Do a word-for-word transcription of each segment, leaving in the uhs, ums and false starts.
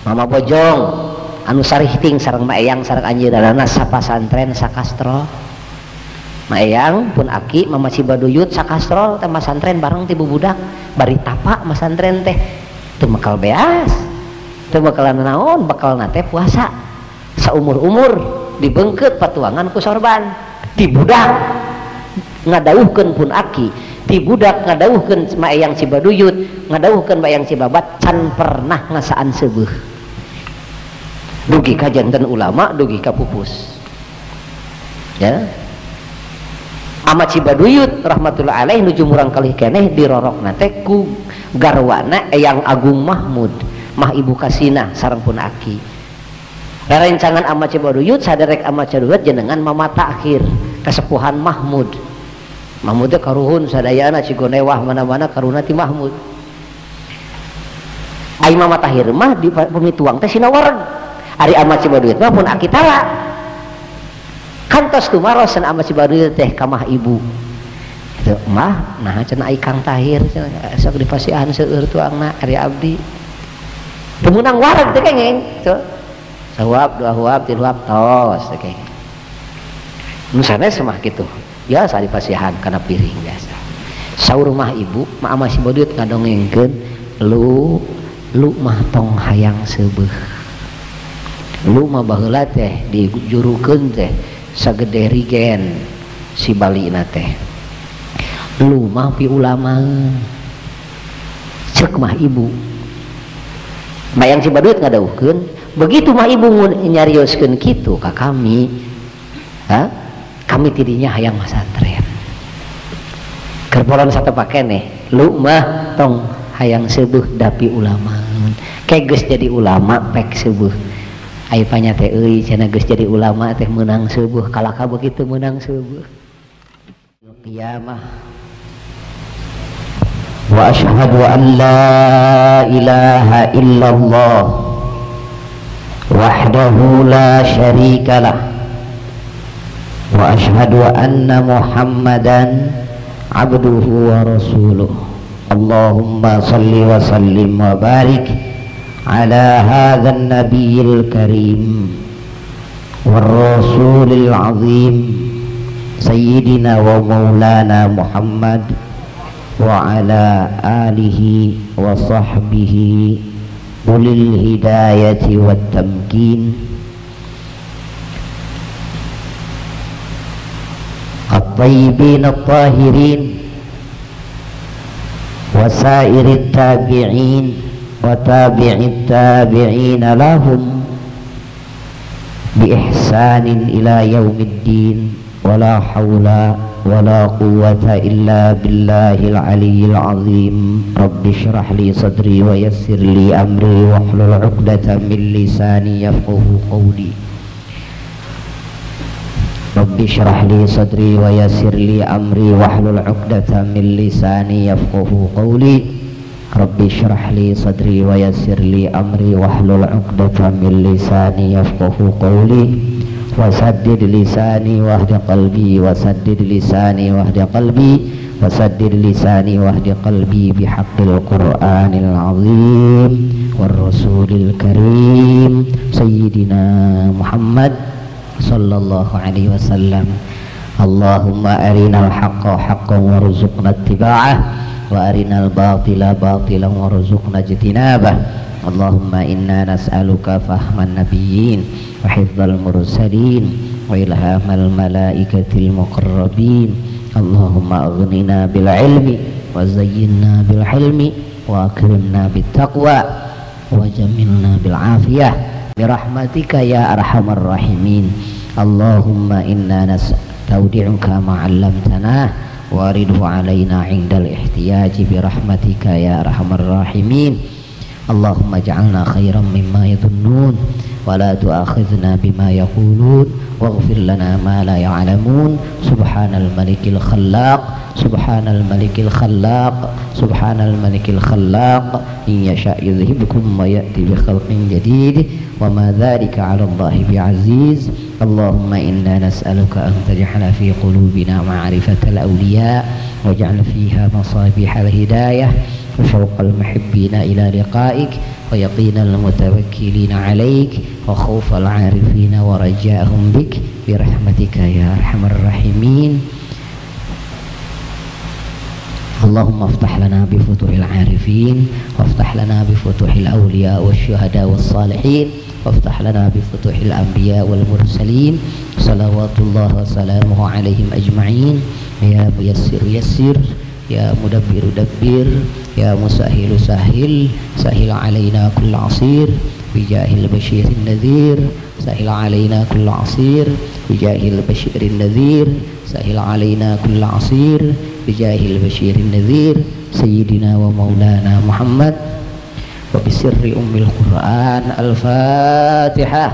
Mama Bojong anu sarihting sareng Maeyang sareng anjeunna sapasantren sakastro. Maeyang pun aki Mama Cibaduyut sakastro teh masantren bareng ti bubudak bari tapak masantren teh teu bekal beas teu bekal naon bekal nate puasa saumur-umur dibeungkeut patuangan ku sorban ti budak ngadawuhkeun pun aki ti budak ngadawuhkeun Maeyang Cibaduyut ngadawuhkeun Maeyang Cibabat can pernah ngasaan seubeung dugi ka janten ulama dugi ka pupus ya. Ama Cibaduyut rahmatullah alaih nuju murang kalih keneh dirorok nate ku garwana Eyang Agung Mahmud mah ibu kasina sareng pun aki. Rerencangan Ama Cibaduyut saderek Ama Cibaduyut jenengan Mama Takhir kasepuhan Mahmud. Mahmud teh karuhun sadayana cigonewah mana-mana karuna ti Mahmud. Ai Mama Takhir mah di pemituang teh sinawareg. Ari Ama Cibaduyut mah pun aki tala. Kantos tumaros sana Ama Cibaduyut teh ka mah ibu. Itu mah nah cenah ai Kang Tahir cenah sok dipasihan seueur tuangna ari abdi. Teu meunang wareg teh kengeng tuh. Sawab dua huab tilu huab tos teh kengeng. Nu sanes mah kitu. Ya sa dipasihan kana piring biasa. Saur mah ibu mah Ama Cibaduyut ngadongengkeun lu lu mah tong hayang seubeuh. Lu mah baheula teh dijurukeun teh sagede rigen si Bali na teh lu mah pi ulama cek mah ibu Maeyang Cibaduyut ngadawuhkeun begitu mah ibu nyarioskeun kitu ka kami ha? Kami tidinya hayang masantren kerpolan satepa keneh lu mah tong hayang seubeung dapi ulama kayak geus jadi ulama pek seubeung aipanya teh euy cenah geus jadi ulama teh meunang seubeung kalaka begitu meunang seubeung qiyamah wa asyhadu an la ilaha illallah wahdahu la syarikalah wa asyhadu anna muhammadan abduhu wa rasuluh Allahumma salli wa sallim wa barik على هذا النبي الكريم والرسول العظيم سيدنا ومولانا محمد وعلى آله وصحبه أولي الهداية والتمكين الطيبين الطاهرين وسائر التابعين وتابع التابعين لهم بإحسان إلى يوم الدين ولا حول ولا قوة إلا بالله العلي العظيم رب اشرح لي صدري ويسر لي أمري واحلل عقدة من لساني يفقه قولي رب اشرح لي صدري ويسر لي أمري واحلل عقدة من لساني يفقه قولي رب اشرح لي صدري ويسر لي أمري واحلل عقدة من لساني يفقه قولي وسدد لساني واهد قلبي وسدد لساني واهد قلبي وسدد لساني واهد قلبي بحق القرآن العظيم والرسول الكريم سيدنا محمد صلى الله عليه وسلم اللهم أرنا الحق حقا وارزقنا اتباعه وأرنا الباطل باطلا وارزقنا اجتنابه اللهم إنا نسألك فهم النبيين وحفظ المرسلين وإلهام الملائكة المقربين اللهم أغننا بالعلم وزينا بالحلم وأكرمنا بالتقوى وجملنا بالعافية برحمتك يا أرحم الراحمين اللهم إنا نستودعك ما علمتنا وارده علينا عند الاحتياج برحمتك يا أرحم الراحمين اللهم اجعلنا خيرا مما يظنون ولا تؤاخذنا بما يقولون واغفر لنا ما لا يعلمون سبحان الملك الخلاق سبحان الملك الخلاق سبحان الملك الخلاق إن يشاء يذهبكم ويأتي بخلق جديد وما ذلك على الله بعزيز اللهم إنا نسألك أن تجعل في قلوبنا معرفة الأولياء واجعل فيها مصابيح الهداية وشوق المحبين إلى لقائك ويقين المتوكلين عليك وخوف العارفين ورجاءهم بك برحمتك يا أرحم الراحمين. اللهم افتح لنا بفتوح العارفين وافتح لنا بفتوح الأولياء والشهداء والصالحين وافتح لنا بفتوح الأنبياء والمرسلين صلوات الله وسلامه عليهم أجمعين. يا ميسر يسر يا مدبر دبر يا مسهل سهل سهل علينا كل عصير بجاه البشير النذير سهل علينا كل عصير بجاه البشير النذير سهل علينا كل عصير بجاه البشير النذير سيدنا ومولانا محمد وبسر أم القرآن. الفاتحة.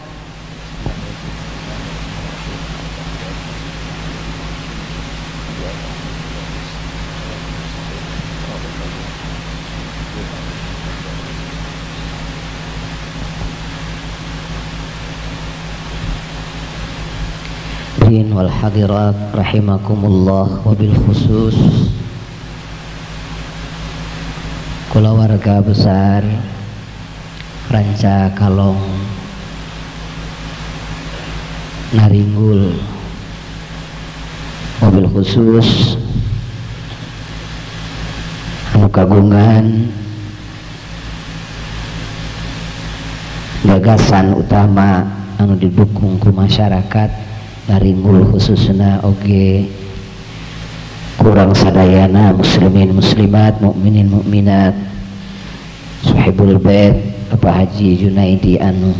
wal hadirat rahimakumullah, wabil khusus keluarga besar Ranca Kalong Naringgul, wabil khusus anu kagungan gagasan utama anu didukung ku masyarakat Naringgul khususna oge kurang sadayana muslimin muslimat mukminin mukminat sahibul bait Bapak Haji Junaidi anu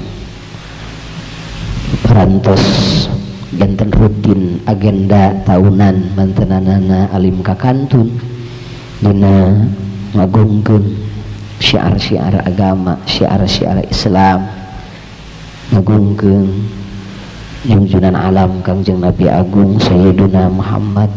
parantos janten rutin agenda tahunan mantenanana alim kakantun dina ngagungkeun syiar-syiar agama, syiar-syiar Islam, ngagungkeun junjunan alam Kangjeng Nabi Agung Sayyiduna Muhammad,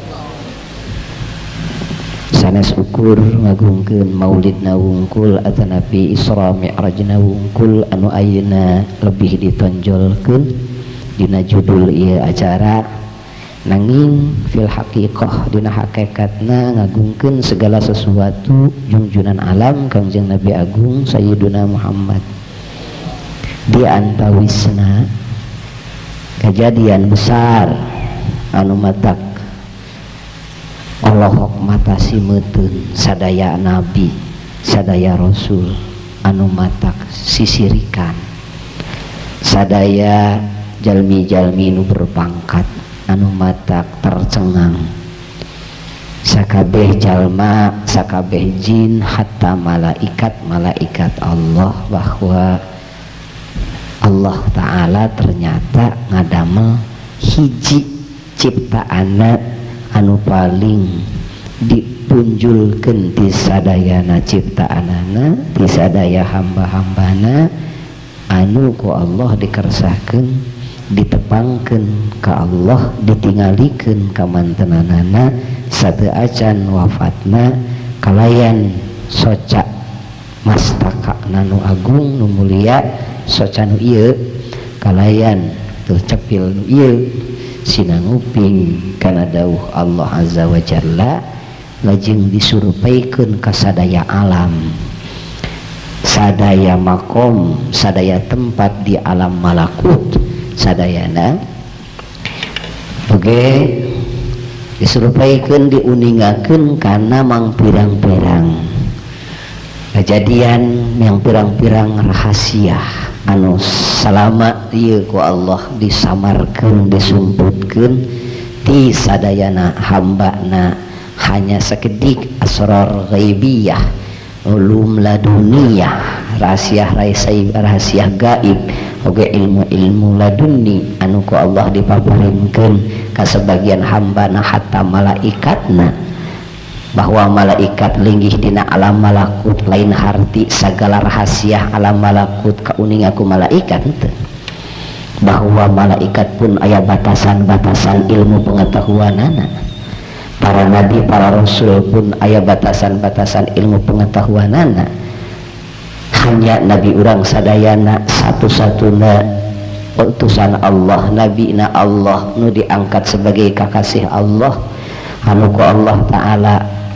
sanes ukur ngagungkeun maulidna wungkul atanapi Isra Mi'rajna wungkul anu ayeuna lebih ditonjolkeun dina judul ieu acara, nanging fil haqiqah dina hakikatna ngagungkeun segala sesuatu junjunan alam Kangjeng Nabi Agung Sayyiduna Muhammad. Di antawisna kejadian besar anu matak Allah matasi meutun sadaya nabi sadaya rasul anu matak sisirikan sadaya jalmi-jalmi nu berpangkat anu matak tercengang sakabeh jalma sakabeh jin hatta malaikat malaikat Allah bahwa Allah Ta'ala ternyata ngadamel hiji ciptaana anu paling dipunjulkeun ti sadayana ciptaanana ti sadaya hamba-hambana anu ku Allah dikersahkeun ditepangkeun ka Allah ditingalikeun ka mantenanana sateu acan wafatna kalayan soca mastaka nanu agung nu mulia soca nu ieu kalayan teu cepil nu ieu sinanguping kana dawuh Allah Azza wa Jalla lajeng disurupaikeun ka sadaya alam sadaya makom sadaya tempat di alam malakut sadayana oge disurupaikeun diuningakeun kana mang pirang-pirang kejadian yang pirang-pirang rahasia anu salama ieu ku Allah disamarkeun disumputkeun ti sadayana hambana hanya sekedik asrar ghaibiyah ulum laduniyah rahasia rahasia gaib oge ilmu-ilmu laduni anu ku Allah dipaparinkeun ka sebagian hambana hatta malaikatna bahwa malaikat linggih dina alam malakut lain harti segala rahasia alam malakut kauning aku malaikat ente. Bahwa malaikat pun aya batasan-batasan ilmu pengetahuanana para nabi para rasul pun aya batasan-batasan ilmu pengetahuanana hanya nabi urang sadayana satu-satuna utusan Allah nabi na Allah nu diangkat sebagai kakasih Allah anu ku Allah Ta'ala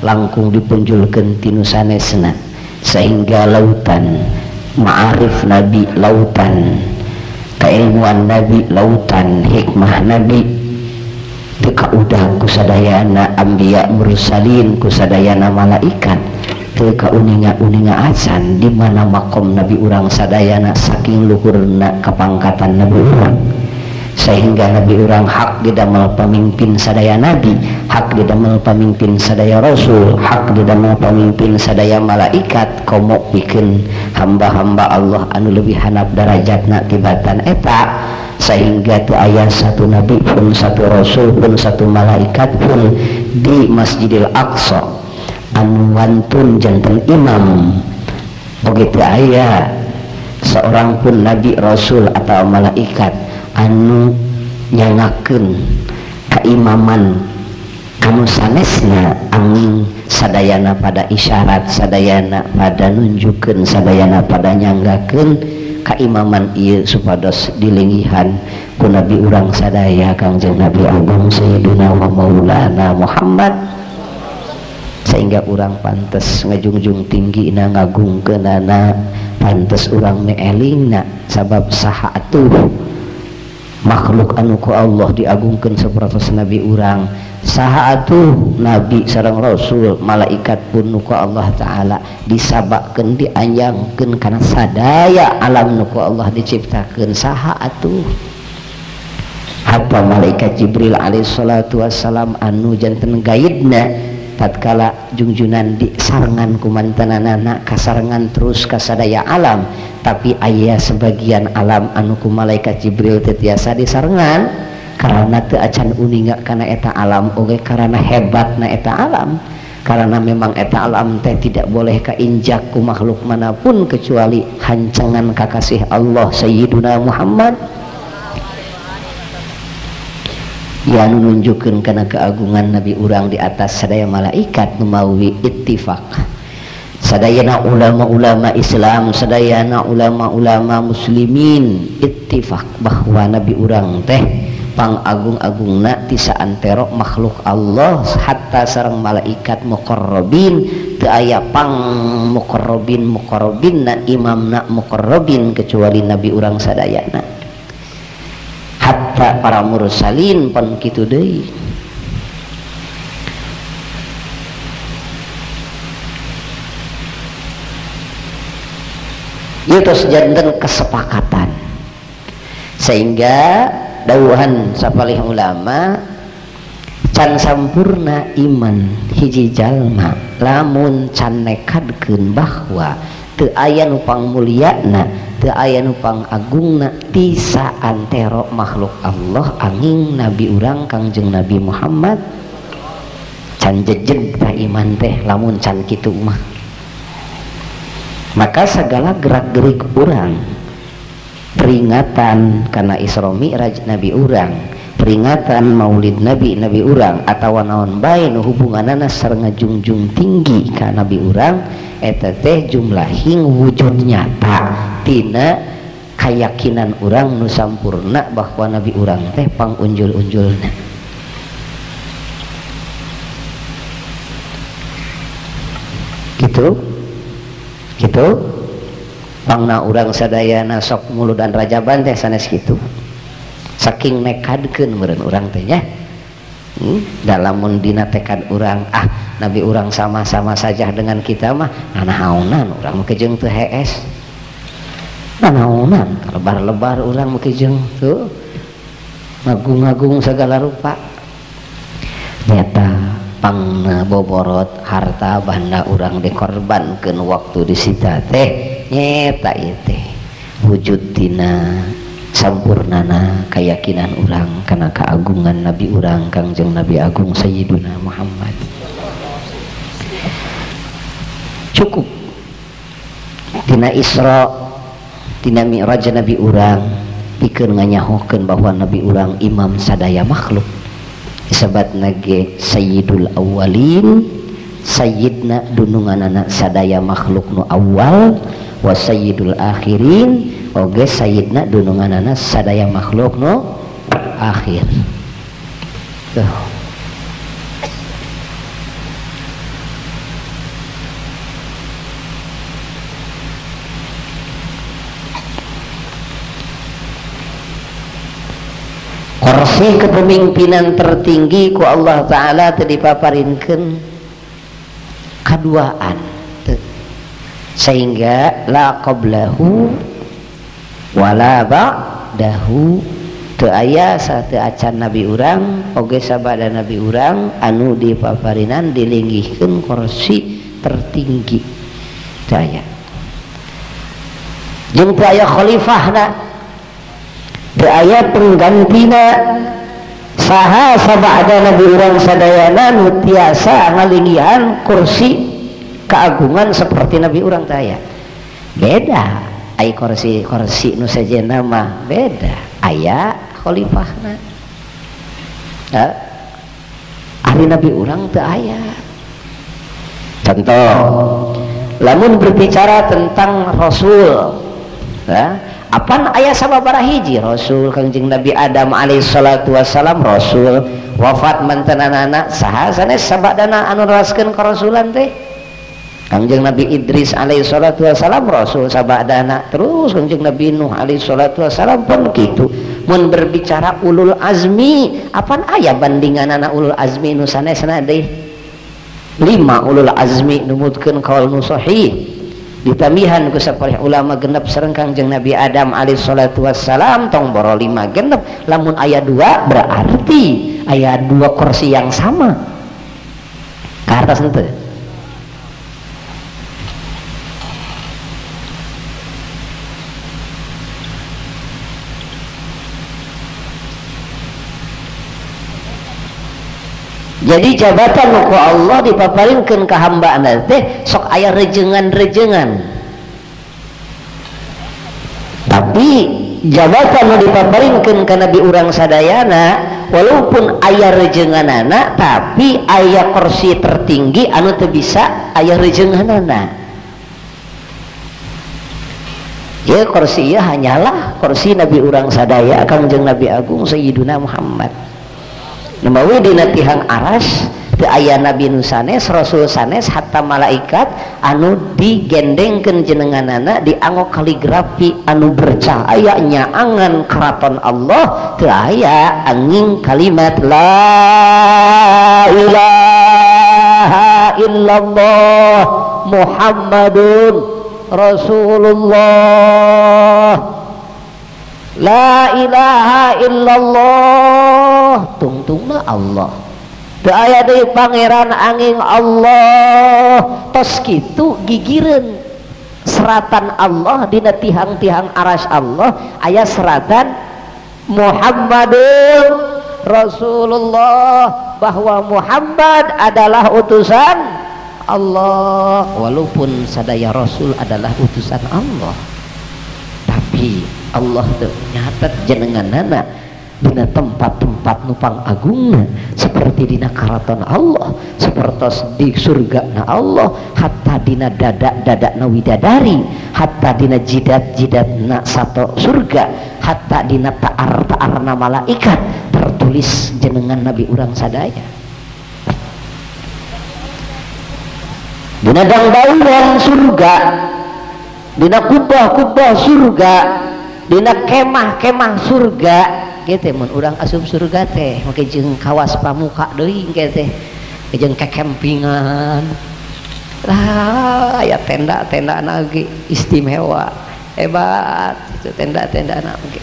langkung dipunjulkeun tinu sanesna sehingga lautan ma'arif Nabi lautan, keilmuan Nabi lautan, hikmah Nabi teu kaudah ku sadayana anbiya mursalin, ku sadayana malaikat, teu kauninga-uninga acan di mana makom Nabi urang sadayana saking luhurna kapangkatan Nabi urang, sehingga Nabi urang hak didamel pamimpin sadaya Nabi, hak didamel pamimpin sadaya Rasul, hak didamel pamimpin sadaya malaikat. Komo pikeun hamba-hamba Allah anu leuwih hanap darajatna tibatan eta, sehingga teu aya satu nabi pun, satu rasul pun, satu malaikat pun di Masjidil Aqsa anu wantun janten imam begitu aya seorang pun nabi, rasul atau malaikat anu nyangakeun kaimaman anu sanesna angin sadayana pada isyarat, sadayana pada nunjukkeun, sadayana pada nyanggakeun kaimaman ieu supados dilinggihan ku nabi urang sadaya Kangjeng Nabi Agung Sayyidina wa Maulana Muhammad, sehingga urang pantes ngajungjung tinggina ngagungkeunana, pantes urang meelingna sabab saha atuh makhluk anu ku Allah diagungkeun sapertos nabi urang, saha atuh nabi sareng rasul malaikat pun nu ku Allah taala disabakkeun, dianjangkeun kana sadaya alam nu ku Allah diciptakeun, saha atuh apa malaikat Jibril alaihi salatu wassalam anu janten gaibna tatkala jungjunan di sarengan kumantanana kasarengan terus kasadaya alam, tapi aya sebagian alam anu ku malaikat Jibril teu tiasa disarengan karena teu acan uninga kana eta alam, oge karena hebatna eta alam, karena memang eta alam teh tidak boleh kainjak ku makhluk manapun kecuali hancengan kakasih Allah Sayyiduna Muhammad ya anu nunjukkeun kana keagungan nabi urang di atas sadaya malaikat nu mawi ittifaq. Sadayana ulama-ulama Islam, sadayana ulama-ulama muslimin ittifaq bahwa nabi urang teh pangagung-agungna ti saantero makhluk Allah hatta sareng malaikat muqarrabin, teu aya pang muqarrabin muqarrabinna imamna muqarrabin kecuali nabi urang sadayana, hatta para mursalin pun kitu deui. Ieu tos janten kesepakatan, sehingga dawuhan sapalih ulama can sampurna iman hiji jalma lamun can nekadkeun bahwa teu aya nu pangmulyana, teu aya nu pangagungna ti saantero makhluk Allah angin nabi urang Kangjeng Nabi Muhammad, can jejeg ta iman teh lamun can kitu mah. Maka segala gerak-gerik urang, peringatan karena Isra Mi'raj nabi urang, peringatan maulid nabi nabi urang atawa naon bae nu hubunganana sareng ngajungjung tinggi ka nabi urang, eta teh jumlahing wujud nyata tina keyakinan urang nu sampurna bahwa nabi urang teh pangunjul-unjulna. Gitu gitu pangna urang sadayana sok muludan rajaban teh sanes kitu, saking nekadkeun meureun urang teh nya. hmm? Dalamun dina tekad urang ah nabi urang sama-sama saja dengan kita mah nanaonan urang mah kejeung teu hees, nanaonan lebar-lebar urang mah kejeung tuh ngagung-ngagung segala rupa. Nyata pangna boborot harta banda urang dikorbankeun waktu disita teh nyeta ieu teh wujud tina sampurnana keyakinan urang kana keagungan nabi urang Kangjeng Nabi Agung Sayyiduna Muhammad. Cukup tina Isra tina Mi'raj nabi urang pikeun nganyahokeun bahwa nabi urang imam sadaya makhluk, disebut nage Sayyidul Awwalin, Sayyidna dununganana sadaya makhluk nu awal, wa Sayyidul Akhirin, oge Sayyidna dununganana sadaya makhluk nu akhir. Tuh. kursi kepemimpinan tertinggi ku Allah Ta'ala teu dipaparinkeun kaduaan teu. Sehingga la qablahu wala ba'dahu teu aya sateu acan nabi urang oge sabada nabi urang anu dipaparinan dilinggihkeun kursi tertinggi teu aya. Jeung teu aya khalifahna, teu aya penggantina saha sabada nabi urang sadayana nu tiasa ngalinggihan kursi keagungan seperti nabi urang teu aya. Beda ai kursi kursi nu sejenna mah beda, aya khalifahna. Ya. Ari nabi urang teu aya. Contoh, lamun berbicara tentang Rasul, ya, apan aya sababaraha hiji Rasul Kangjeng Nabi Adam alaihi salatu wassalam Rasul wafat mantenanana saha sanes sabadana anu raskeun karasulan teh Kangjeng Nabi Idris alaihi salatu wassalam Rasul sabadana, terus Kangjeng Nabi Nuh alaihi salatu wassalam pun kitu. Mun berbicara ulul azmi, apan aya bandinganana ulul azmi nu sanesna deui lima ulul azmi numutkeun qaul nu sahih ditamihan ku sapareh ulama genep sareng Kangjeng Nabi Adam alaihi salatu wassalam tong boro lima genep. Lamun aya dua berarti aya dua kursi yang sama ka atas henteu. Jadi jabatan ku Allah dipaparinkeun ka hambana teh sok aya rejengan-rejengan. Tapi jabatan nu dipaparinkeun ka nabi urang sadayana walaupun aya rejenganana tapi aya kursi tertinggi anu teu bisa aya rejenganana. Ya kursi ieu hanyalah kursi nabi urang sadaya Kangjeng Nabi Agung Sayyiduna Muhammad. Namawi dina tihang aras teu aya nabi nu sanes rasul sanes hatta malaikat anu digendengkeun jenenganana dianggo kaligrafi anu bercahaya nyaangan keraton Allah teu aya angin kalimat la ilaha illallah Muhammadun Rasulullah. La ilaha illallah tungtungna Allah teu aya deui pangeran angin Allah. Tos kitu gigireun seratan Allah dina tihang-tihang aras Allah aya seratan Muhammadun Rasulullah, bahwa Muhammad adalah utusan Allah. Walaupun sadaya Rasul adalah utusan Allah, tapi Allah teu nyatet jenenganana dina tempat-tempat nupang agungna seperti dina karaton Allah, sepertos di surga na Allah, hatta dina dadak-dadakna widadari, hatta dina jidat-jidatna sato surga, hatta dina ta'ar-ta'arna malaikat tertulis jenengan nabi urang sadaya. Dina dangdauan surga, dina kubah-kubah surga, dina kemah-kemah surga gitu. Mun urang asup surga teh make jeung kawas pamuka deui ge teh jeung kekempingan lah, aya tenda-tendana ge istimewa hebat itu tenda-tendana ge.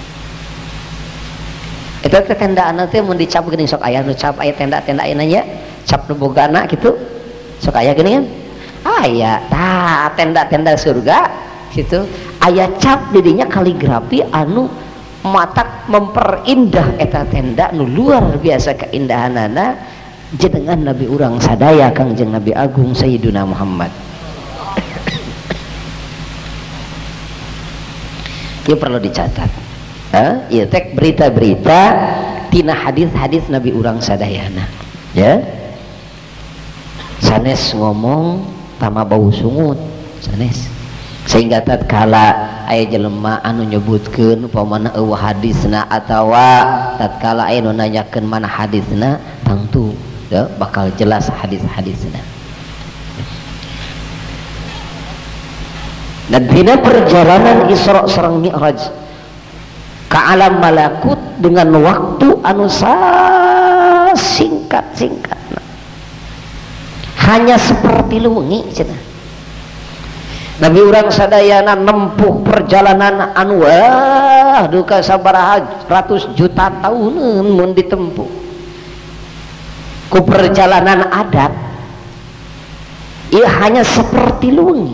Eta teh tendana teh mun dicap geuning sok aya nu cap aya tenda-tenda ayeuna nya cap nu bogana kitu sok aya geuningan aya tah tenda-tenda surga gitu aya cap didinya kaligrafi anu matak memperindah eta tenda nu luar biasa keindahanana jenengan nabi urang sadaya Kangjeng Nabi Agung Sayyiduna Muhammad. Ieu perlu dicatat. Ha? Ieu teh berita-berita tina hadis-hadis nabi urang sadayana. Ya. Sanes ngomong tama bau sungut sanes. Sehingga tatkala aya jelema anu nyebutkeun upamana eueuh hadisna atawa tatkala aya nu nanyakeun mana hadisna tangtu ya bakal jelas hadis-hadisna. Dan dina perjalanan Isra sareng Mi'raj ke alam malakut dengan waktu anu singkat-singkat, hanya seperti leungi cenah. Nabi urang sadayana nempuh perjalanan anu wah duka sabaraha ratus juta tahunan mun ditempuh ku perjalanan adat, ia hanya seperti leungi.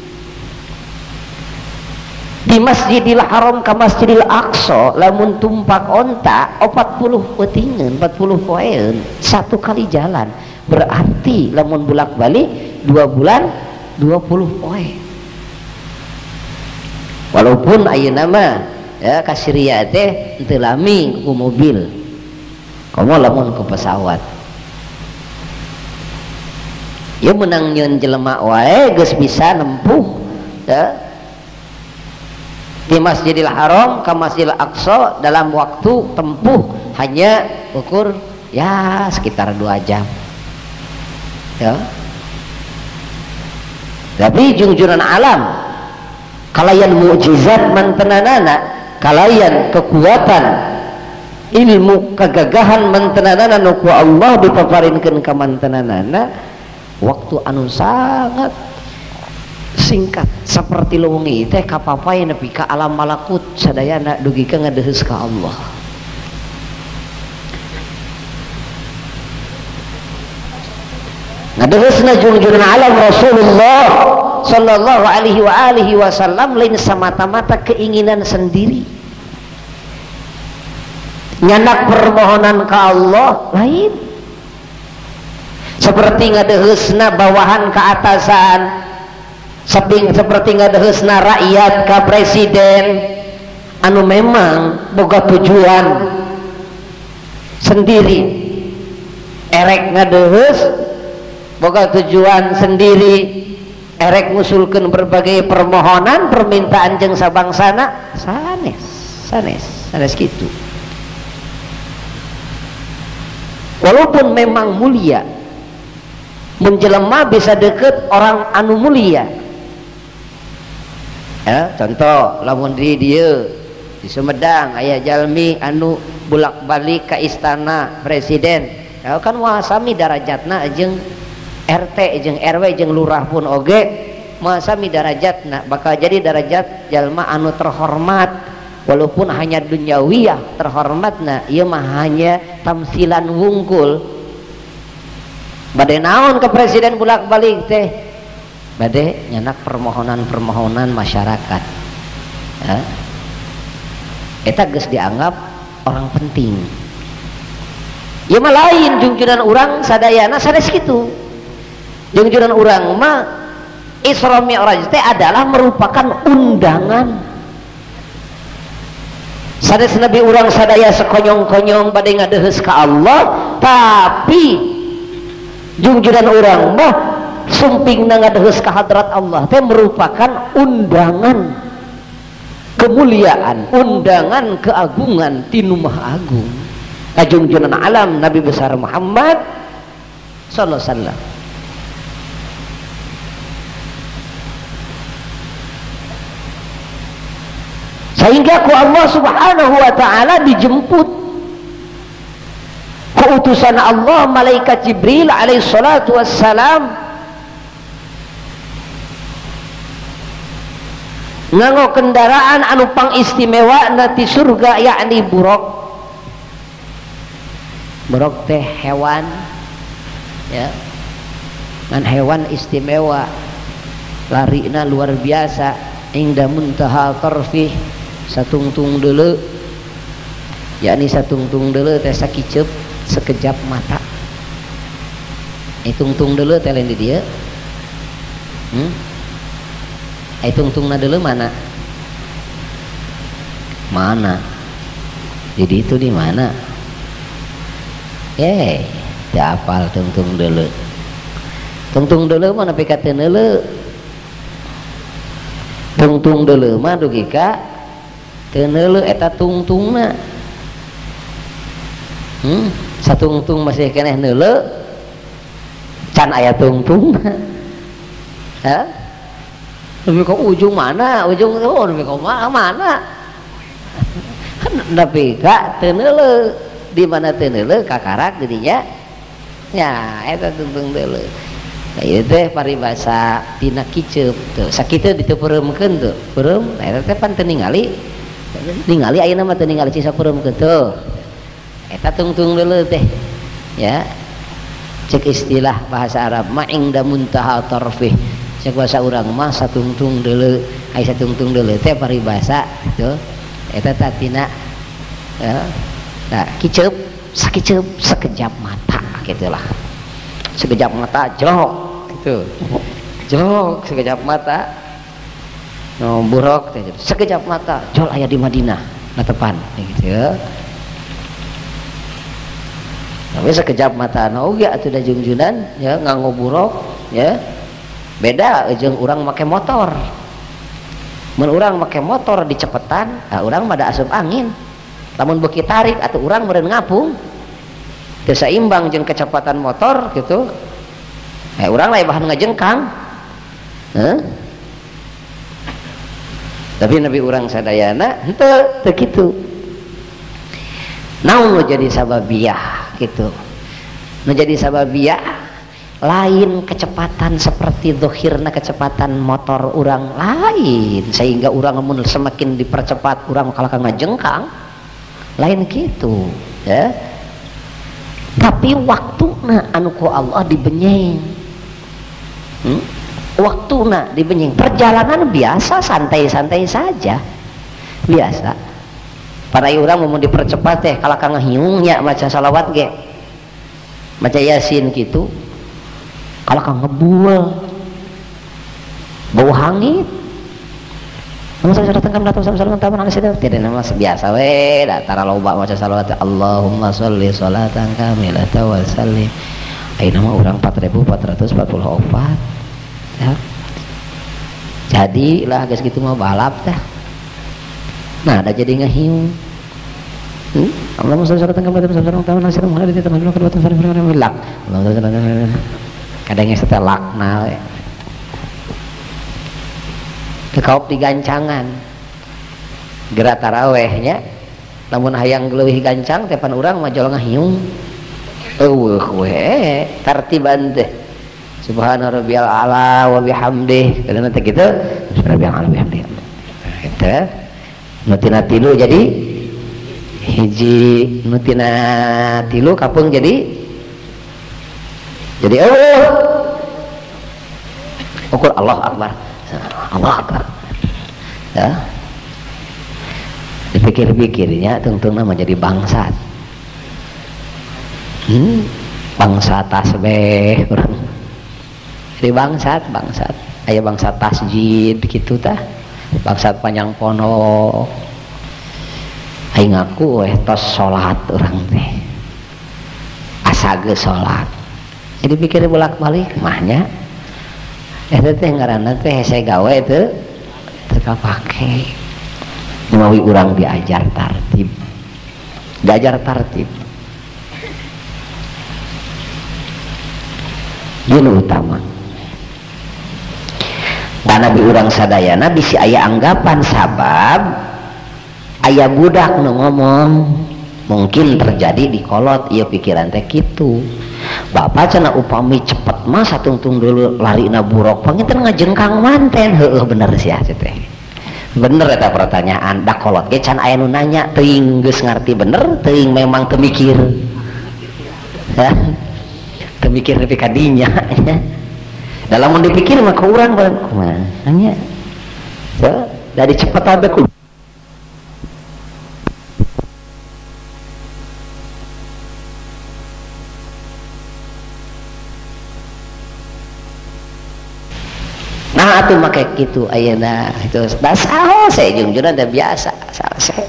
Di Masjidil Haram ke Masjidil Aqsa lamun tumpak onta empat puluh peutingan empat puluh poeun satu kali jalan, berarti lamun bolak balik dua bulan dua puluh poe. Walaupun ayeuna mah ya ka Syria teh teu lami ku mobil, komo lamun ku pesawat ya menang nyeun jelema wae geus bisa nempuh ya di Masjidil Haram ke Masjidil Aqsa dalam waktu tempuh hanya ukur ya sekitar dua jam ya. Tapi junjuran alam kalayan mukjizat mantenanana, kalayan kekuatan ilmu kegagahan mantenanana nu ku Allah dipaparinkeun ka mantenanana waktu anu sangat singkat seperti leungi teh kapapai nepi ka alam malakut sadayana dugi ka ngadeheus ka Allah. Ngadeheusna junjungan alam Rasulullah sallallahu alaihi wa alihi wasallam lain semata-mata keinginan sendiri, nyanak permohonan ka Allah lain seperti ngadeheusna bawahan ke atasan, seperti ngadeheusna rakyat ka presiden anu memang boga tujuan sendiri, erek ngadeheus boga tujuan sendiri, erek ngusulkeun berbagai permohonan permintaan jeung sabangsana sanes sanes sanes kitu. Walaupun memang mulia menjelema bisa deket orang anu mulia ya, contoh lamun di dieu di Sumedang aya jalmi anu bulak balik ke istana presiden ya, kan wasami darajatna jeung R T jeung R W jeung lurah pun oge masami darajatna bakal jadi darajat jalma anu terhormat walaupun hanya duniawiyah terhormatna ieu mah hanya tamsilan wungkul. Bade naon ke presiden bulak balik teh bade nyanak permohonan-permohonan masyarakat ya. Eta geus dianggap orang penting ieu mah lain junjunan urang sadayana sanes kitu. Junjunan urang mah Isra Mi'raj teh adalah merupakan undangan. Sanes nabi urang sadaya sekonyong-konyong bade ngadeheus ka Allah, tapi junjunan urang mah sumpingna ngadeheus ka hadrat Allah teh merupakan undangan kemuliaan, undangan keagungan tinu Maha Agung. Junjunan alam Nabi besar Muhammad sallallahu alaihi wasallam. Sehingga ku Allah subhanahu wa ta'ala dijemput ku utusan Allah malaikat Jibril alaihi salatu wassalam nganggo kendaraan anu pang istimewa nati surga yakni buruk. Buruk teh hewan ya, ngan hewan istimewa larina luar biasa inda muntaha tarfih satungtung deuleu yakni satungtung deuleu teh sakicep sekejap mata. Itungtung deuleu teh lain di dieu hmm? Itungtungna deuleu mana mana jadi itu di mana eh teu apal tungtung deuleu. Tungtung deuleu mah nepi ka teu neuleu. Tungtung deuleu mah dugi ka teu neuleu eta tungtungna. Hmm, satungtung masih keneh neuleu can aya tungtungna. Ha? Nepi ka ujung mana? Ujung oh nepi ka mana? tapi gak tenele di mana tenele kakarak dirinya ya eta tungtung deuleu nah ieu teh paribasa tina kiceup tuh sakitu diteupeureumeun tuh peureum eta teh pan teu ningali ningali ayeuna mah teu ningali cisa peureumkeun tuh eta tungtung deuleu teh ya cek istilah bahasa Arab ma'ingda muntaha tarfih cek bahasa urang mah satungtung deuleu aya satungtung deuleu teh paribasa tuh eta tatina ya nah kiceup sakiceup sekejap mata gitulah sekejap mata jok gitu jok sekejap mata no buruk sekejap mata jol aya di Madinah na tepan gitu ya tapi sekejap mata no oge atuh da junjunan ya nganggo buruk ya beda jeung urang make motor mun urang make motor di cepetan nah urang mah da asup angin lamun beuki tarik atau urang meureun ngapung teu saimbang jeung kecepatan motor gitu eh urang lain bahan ngajengkang huh? Tapi nabi urang sadayana henteu teu kitu naon nu jadi sababiyah gitu nu jadi sababiyah lain kecepatan seperti dohirna kecepatan motor urang lain sehingga urang mun semakin dipercepat urang kalaka ngajengkang lain gitu ya tapi waktuna anu ku Allah dibenyeng hmm? waktuna dibenyeng perjalanan biasa santai-santai saja biasa para urang mau dipercepat teh kalaka ngahiungnya maca salawat ge maca yasin gitu kalaka ngebual bau hangit namun saya datang kan datang sama teman nangis itu tidak nama biasa we datara loba maca salawat Allahumma sholli sholatan kamilatan wa sallim ayeuna mah urang empat ribu empat ratus empat puluh empat ya jadi lah geus kitu mah balap tah nah ada jadi ngahiung hmm? Allahumma sholli sholatan kamilatan wa sallim taman nasir muhammad di taman kedua taman milak kadang geus teh lakna we kekaup digancangan gerak tarawehnya namun hayang leuwih gancang tepan urang mah jol ngahiung eueuh we tartiban teh subhana rabbiyal a'la wa bihamdih kana teh kitu subhana rabbiyal a'la wa bihamdih eta nu tina tilu jadi hiji nu tina tilu kapung jadi jadi eueuh ukur Allah akbar Allah akbar ya dipikir-pikirnya tungtung nama jadi bangsat hmm? bangsa tasbih orang jadi bangsat bangsat aya bangsat tasjid gitu tah bangsat panjang pono aing ngaku weh tos salat orang teh asa ge salat jadi pikir bolak-balik mahnya eta teh ngaranna teh hese gawe teu teu kapake menawi urang diajar tartib diajar tartib ieu nu utama da nabi urang sadayana bisi aya anggapan sabab aya budak nu ngomong mungkin terjadi di kolot ieu pikiran teh kitu bapak cenah upami cepet mah satungtung dulu lari na buruk panginten ngajengkang manten heueuh bener sia teh bener eta pertanyaan da kolot ge can aya nu nanya teuing geus ngarti bener teuing memang teu mikir ya teu mikir nepi ka dinya da lamun dipikir mah ka urang bae kumaha nya ya dari cepetan teh nah atuh make kitu ayeuna itu da saha saya junjuran da biasa salse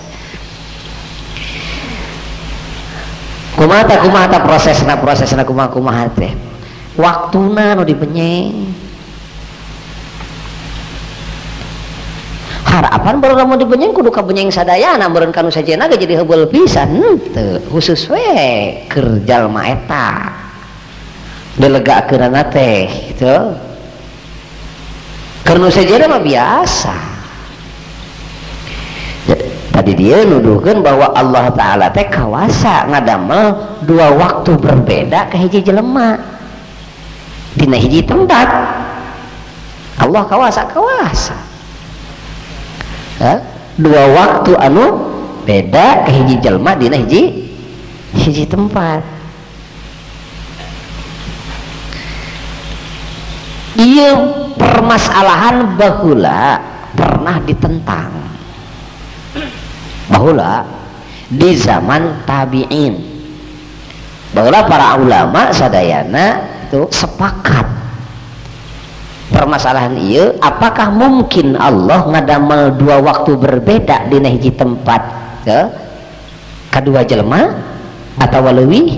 kumaha teh kumaha teh prosesna prosesna kumaha kumaha teh waktuna nu dipenyeng harapan baru lamun dipenyeng kudu kabenyeng sadayana meureun kanu sajena ge jadi heubeul pisan teu khusus we keur jalma eta delegakeunana teh gitu karena saja mah biasa tadi dia nuduhkan bahwa Allah Ta'ala teh kawasa ngadamel dua waktu berbeda ke hiji jelema dina hiji tempat. Allah kawasa kawasa ha? Dua waktu anu beda ke hiji jelema dina hiji hiji tempat. Iya permasalahan bahula pernah ditentang bahula di zaman tabi'in, bahula para ulama sadayana itu sepakat permasalahan iya, apakah mungkin Allah ngadamel dua waktu berbeda di hiji tempat ke kedua jelema atau leuwih.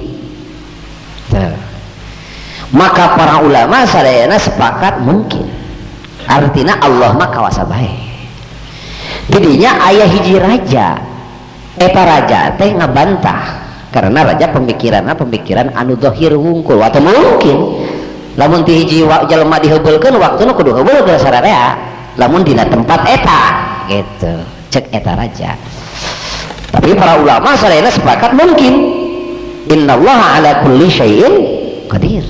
Maka para ulama sadayana sepakat mungkin, artinya Allah mah kawasa bae. Jadinya ayah hiji raja eta raja teh ngabantah karena raja pemikiranna pemikiran anu dhahir wungkul atau mungkin lamun ti hiji jalema diheubulkeun waktuna kudu heubeul ke sararea lamun dina tempat eta gitu cek eta raja. Tapi para ulama sadayana sepakat mungkin, innallaha ala kulli syai'in qadir.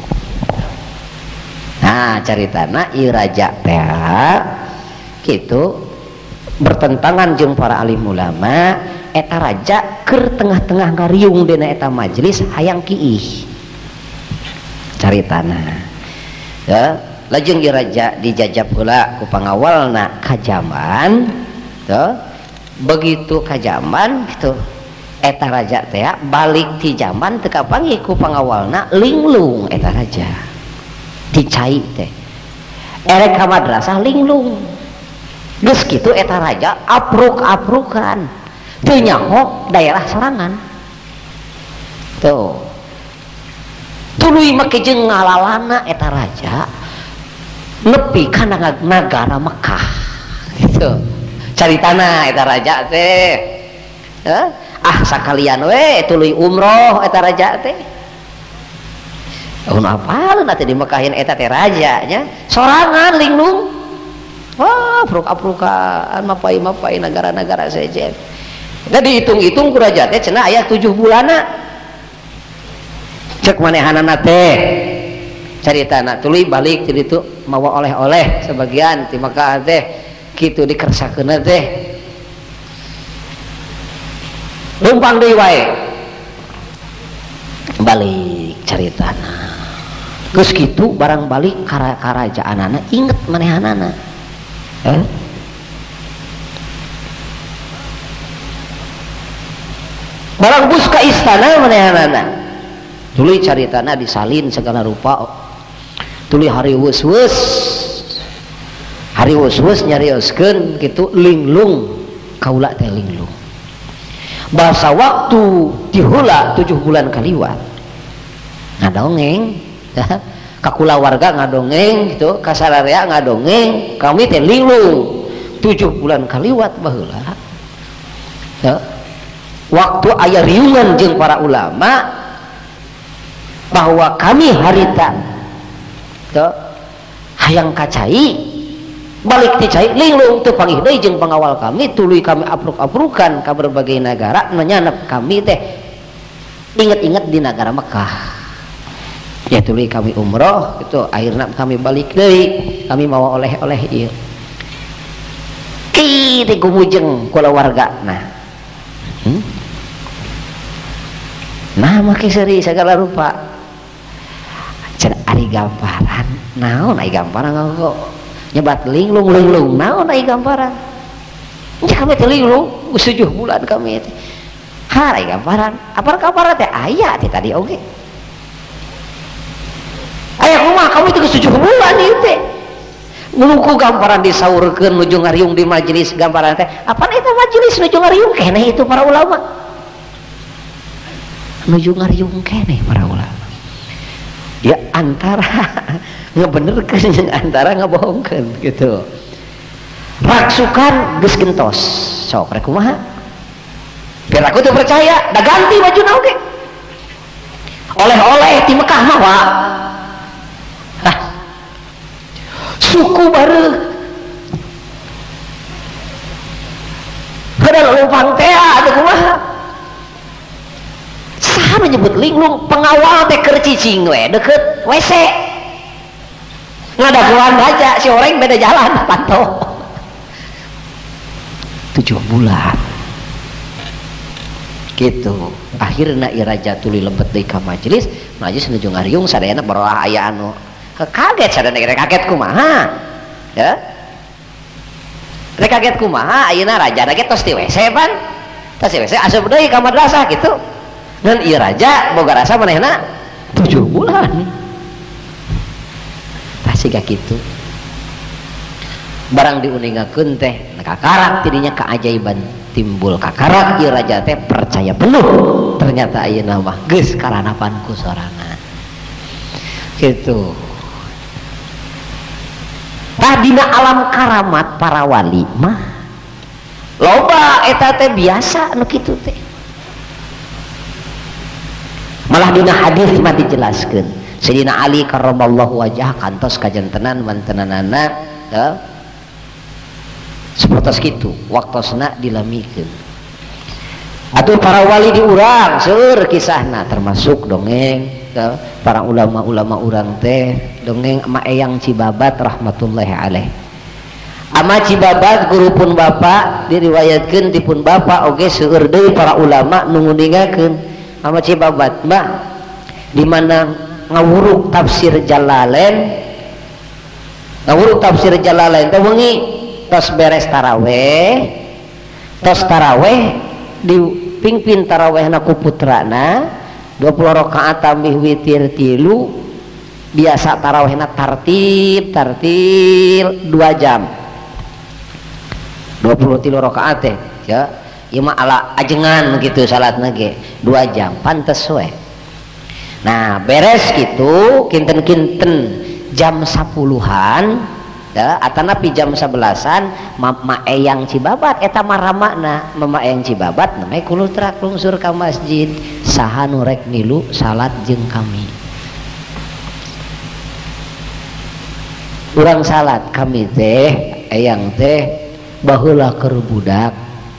Nah caritana ieu raja teh kitu bertentangan jeung para alim ulama. Eta raja keur tengah-tengah ngariung dina eta majelis hayang kiih caritana ya. Lajeng ieu raja dijajab heula ku pangawalna ka jaman ya. Begitu ka jaman gitu eta raja teh balik ti jaman teu kapanggih ku pangawalna linglung eta raja dicai teh erek ka madrasah linglung geus kitu eta raja apruk-aprukan teu nyaho daerah serangan tuh tuluy make jeung ngalalana eta raja nepi ka nagara Mekah gitu caritana eta raja teh eh? Ah sakalian we tuluy umroh eta raja teh ulah apaleun atuh di Mekahin eta teh raja nya sorangan linglung wah apruk-aprukan mapai-mapai negara-negara sejen. Da dihitung-hitung ku raja teh cenah aya tujuh bulana cek manehanana teh caritana tuluy balik ti ditu mawa oleh-oleh sebagian ti Mekah teh kitu dikersakeun teh lumpang deui wae balik caritana geus kitu barang balik ka karajaanana inget manehanana eh? Barang bus ka istana manehanana tuluy caritana disalin segala rupa tuluy hari weus-weus hari weus-weus nyarioskeun kitu linglung kaula teh linglung bahasa waktu dihula tujuh bulan kaliwat ngadongeng kakula warga ngadongeng gitu kasararea ngadongeng kami teh linglung tujuh bulan kaliwat baheula ya. Waktu aya riungan jeung para ulama bahwa kami harita tuh hayang kacai balik ti cai linglung teu panggih deui jeung pangawal kami tuluy kami apruk-aprukan ka berbagai negara nyanep kami teh inget-inget di negara Mekah ya tuluy kami umroh gitu akhirna kami balik deui kami mawa oleh-oleh ieu ki digumujeng kula warga nah hmm? Nah make seuri segala rupa cenah ari gamparan naon ai gamparan kok nyebat linglung linglung naon ai gamparan nya kami teh linglung geus tujuh bulan kami teh ha ai gamparan apar gamparan teh aya teh tadi oge aya kumaha kami teh geus tujuh bulan ieu teh nuku gamparan disaurkeun nuju ngariung di majelis gamparan teh apaan eta majelis nuju ngariung keneh itu para ulama nuju ngariung keneh para ulama ya antara ngebenerkeun jeung antara ngabohongkeun gitu raksukan geus gentos sok rek kumaha biar aku teu percaya da ganti bajuna oge oleh-oleh ti Mekah mah wa hah suku bareuh ada lupang teh ada kumaha saha menyebut linglung pengawal teh keur cicing we deket W C ngadaguan aja si orang beda jalan pantau tujuh bulan gitu akhirnya iraja tuli lebet deui ka majelis majelis nuju ngariung sadayana barolah aya anu kaget sadayana rek kaget kumaha ya rek kaget kumaha ayeuna raja na ge tos ti W C pan tos ti W C asup deui ka madrasah gitu ngan ieu raja boga rasa manehna tujuh bulan tah siga kitu barang diuningakeun teh kakarak tidinya keajaiban timbul kakarak ieu raja teh percaya penuh ternyata ayeuna mah geus karanapan ku sorangan gitu. Tah dina alam karamat para wali mah loba eta teh biasa anu kitu teh malah dina hadis mah dijelaskeun Sayyidina Ali karramallahu wajhah kantos kajantenan mantenanana teh seperti itu waktosna dilamikeun atuh para wali diurang seueur kisahna termasuk dongeng teh para ulama-ulama urang teh dongeng ama Eyang Cibabat rahmatullahi alaih. Ama Cibabat guru pun bapak diriwayatkeun ti pun bapak oge seueur deui para ulama nu nguninggakeun ama Cibabat mah di mana ngawuruk tafsir Jalalain ngawuruk tafsir Jalalain teh wengi tos beres taraweh tos taraweh dipingpin tarawehna ku putrana dua puluh rakaat tambah witir tilu biasa tarawehna tartib tartil dua jam dua puluh tilu rakaat teh ya ieu mah ala ajengan gitu salatna ge dua jam pantes we. Nah beres gitu kinten-kinten jam sepuluhan ya atanapi jam sebelasan Mama Eyang Cibabat eta maramakna Mama Eyang Cibabat namanya kulutrak lungsur ka masjid saha nu rek milu salat jeung kami urang salat kami teh Eyang teh baheula keur budak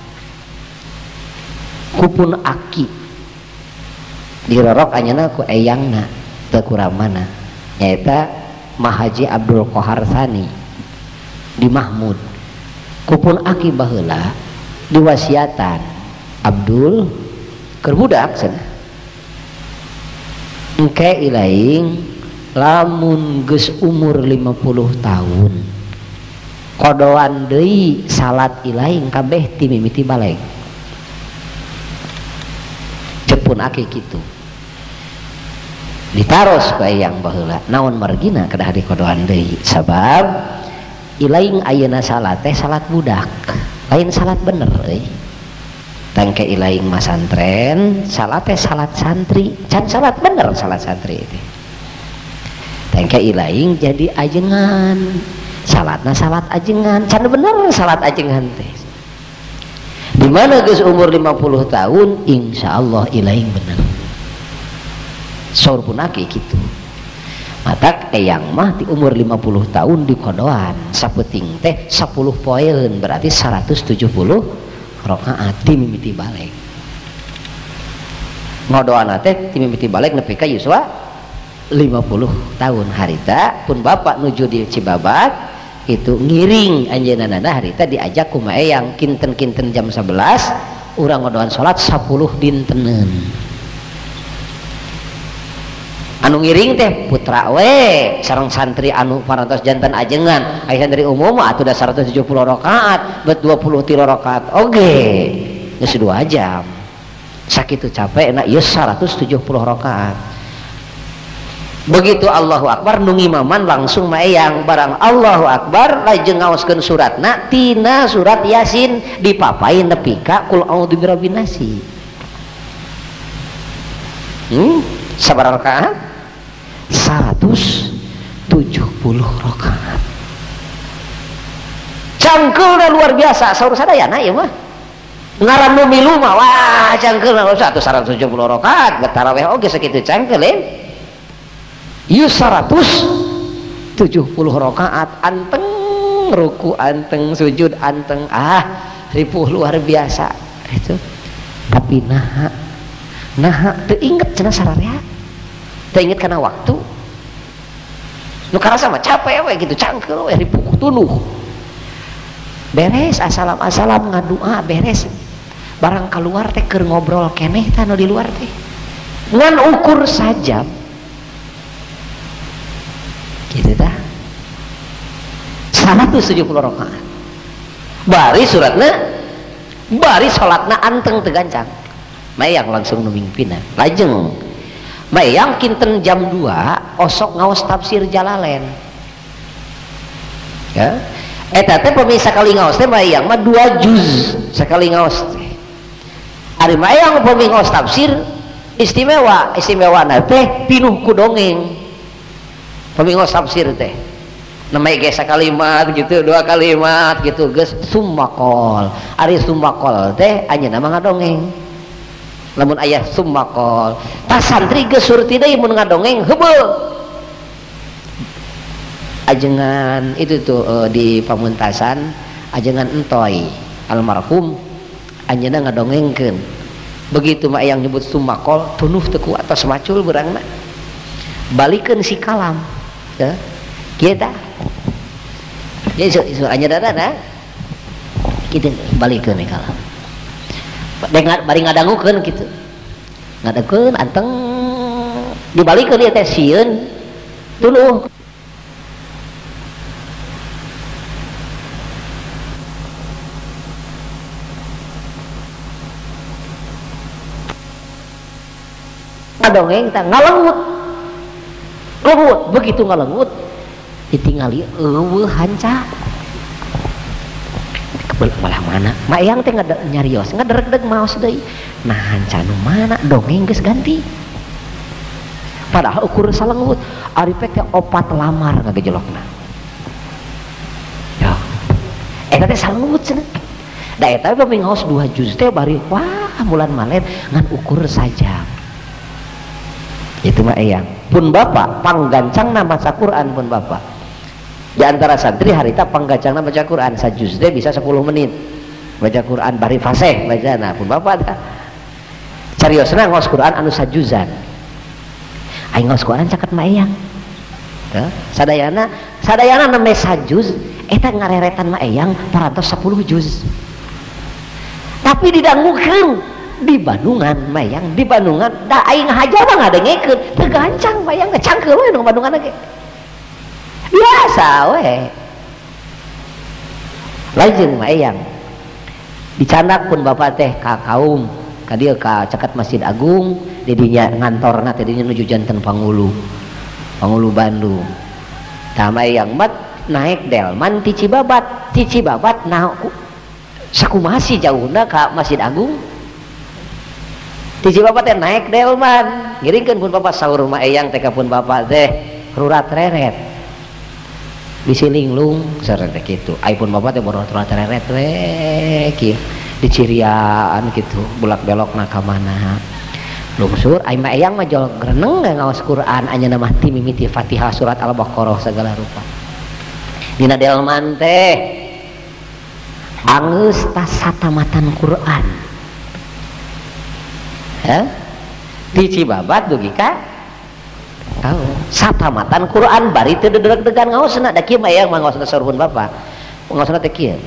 kupun aki dirorok anyana ku Eyangna teu kuramana nyaeta Mahaji Abdul Qohar Tsani di Mahmud kupun aki baheula diwasiatan Abdul keur budak cenah engke ilaing lamun geus umur lima puluh tahun kodoan deui salat ilaing kabeh ti mimiti baleng cepun aki kitu ditaros ku Eyang baheula naon margina kedah dikodoan deui sabab ilaing ayeuna salat teh salat budak lain salat bener euy tangke ilaing masantren salat teh salat santri can salat bener salat santri teh tangke ilaing jadi ajengan salatna salat ajengan can bener salat ajengan teh di mana geus umur lima puluh tahun insyaallah ilaing bener saur pun aki kitu matak Eyang mah di umur lima puluh tahun di kodoan sapeting teh sepuluh poin berarti seratus tujuh puluh rakaat ti mimiti balik ngodoan teh ti mimiti balik nepi ka yuswa lima puluh tahun harita pun bapak nuju di Cibabat itu ngiring anjeunana harita diajak ku Ma Eyang kinten-kinten jam sebelas urang ngodoan salat sepuluh dinteneun anu ngiring teh putra we sareng santri anu parantos janten ajengan aya santri umum atuh da seratus tujuh puluh rakaat bet dua puluh tilu rakaat oge geus dua jam sakitu capek na ieu seratus tujuh puluh rakaat begitu Allahu Akbar nu ngimaman langsung Ma Eyang barang Allahu Akbar lajeng ngaoskeun suratna tina surat Yasin dipapain nepi ka qul a'udzu birabbin nas hmm sabaraha rakaat seratus tujuh puluh rakaat cangkeulna luar biasa saur sadayana ieu mah ngaran nu milu mah wah cangkeulna seratus tujuh puluh rakaat bet tarawih oge sakitu cangkeul eh ieu seratus tujuh puluh rakaat anteng ruku anteng sujud anteng ah ripuh luar biasa itu. Tapi nah nah teringet cenah sararea, teringet karena waktu nu karasa mah capek we gitu, cangkel we ripuh tuluh beres asalam asalam ngadua beres barang keluar teh keur ngobrol keneh tah nu di luar teh ngan ukur sajam gitu tah seratus tujuh puluh rakaat bari suratna bari salatna anteng teu gancang mayang langsung nu mingpina lajeng mayang kinten jam dua osok ngaos tafsir Jalalain ya eta teh pemi sakali ngaos teh mayang mah dua juz sakali ngaos teh ari mayang pemi ngaos tafsir istimewa istimewana teh pinuh ku dongeng pemi ngaos tafsir teh namanya geus sakalimat gitu dua kalimat gitu geus summakol ari summakol teh anjeunna mah ngadongeng lamun ayah summakol tas santri geus surti deui mun ngadongeng heubeul ajengan itu tuh uh, di pamuntasan ajengan entoy almarhum anjeunna ngadongengkeun begitu mah yang nyebut summakol tunuh teu kuat tos macul beurangna balikeun si kalam ya kieu tah ya isu isu anjeunna kitu balikeun we kalam dengar bari ngadangukeun kitu ngadangukeun anteng dibalikeun ieu teh sieun tuluh ngadongeng tah ngalengut lengut begitu ngalengut ditingali eueuh hanca malah mana mayang teh nyarios ngadereg-deg maos deui nah hanca nu mana dongeng geus ganti padahal ukur salengut ari teh opat lamar ngagejolokna ya eta teh salengut cenah da eta pami ngaos dua juz teh bari wah bulan malet ngan ukur saja itu mah eyang pun bapak panggancangna maca Quran pun bapak di antara santri harita panggancangna baca Quran sajuz teh bisa sepuluh menit baca Quran bari fasih bacana pun bapak tah cariosna ngaos Quran anu sajuzan aing ngaos Quran caket mah eyang tah sadayana sadayana neme sajuz eta ngareretan mah eyang parantos sepuluh juz tapi didangukeun di Bandungan mayang di Bandungan da aing haja mah ngadengekeun teu gancang mayang ngecangkeul we nu Bandungan ge biasa we lajeng mayang dicandak pun bapak teh ka kaum ka dieu ka caket Masjid Agung di dinya ngantorna teh dinya nuju janten Pangulu Pangulu Bandung tah mayang mat naik delman ti Cibabat ti Cibabat nah sakumaha sih jauhna ka Masjid Agung di Cibabat teh naik delman ngiringkeun pun bapak saur mah eyang teh ka pun bapak teh rurat reret bisi linglung sareng teh kitu ai pun bapak teh boros rurat reret we kieu di ciriaan kitu bulak belokna ka mana lungsur ai mah eyang mah jol greneng ngaos Quran anjeunna mah ti mimiti Fatihah surat Al-Baqarah segala rupa dina delman teh angeus tas satamatan Quran ya di Cibabat dugi ka tahu satamatan Quran bari teu dedeg-degan ngaosna da kieu mah yang ngaosna saruhun bapak ngaosna teh kieu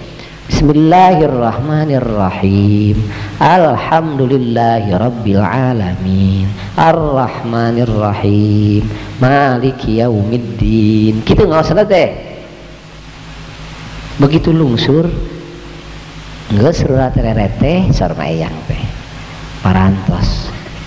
Bismillahirrahmanirrahim Alhamdulillahirabbil alamin Arrahmanirrahim Maliki yaumiddin kitu ngaosna teh begitu lungsur geus surat reret teh sor mayang teh parantos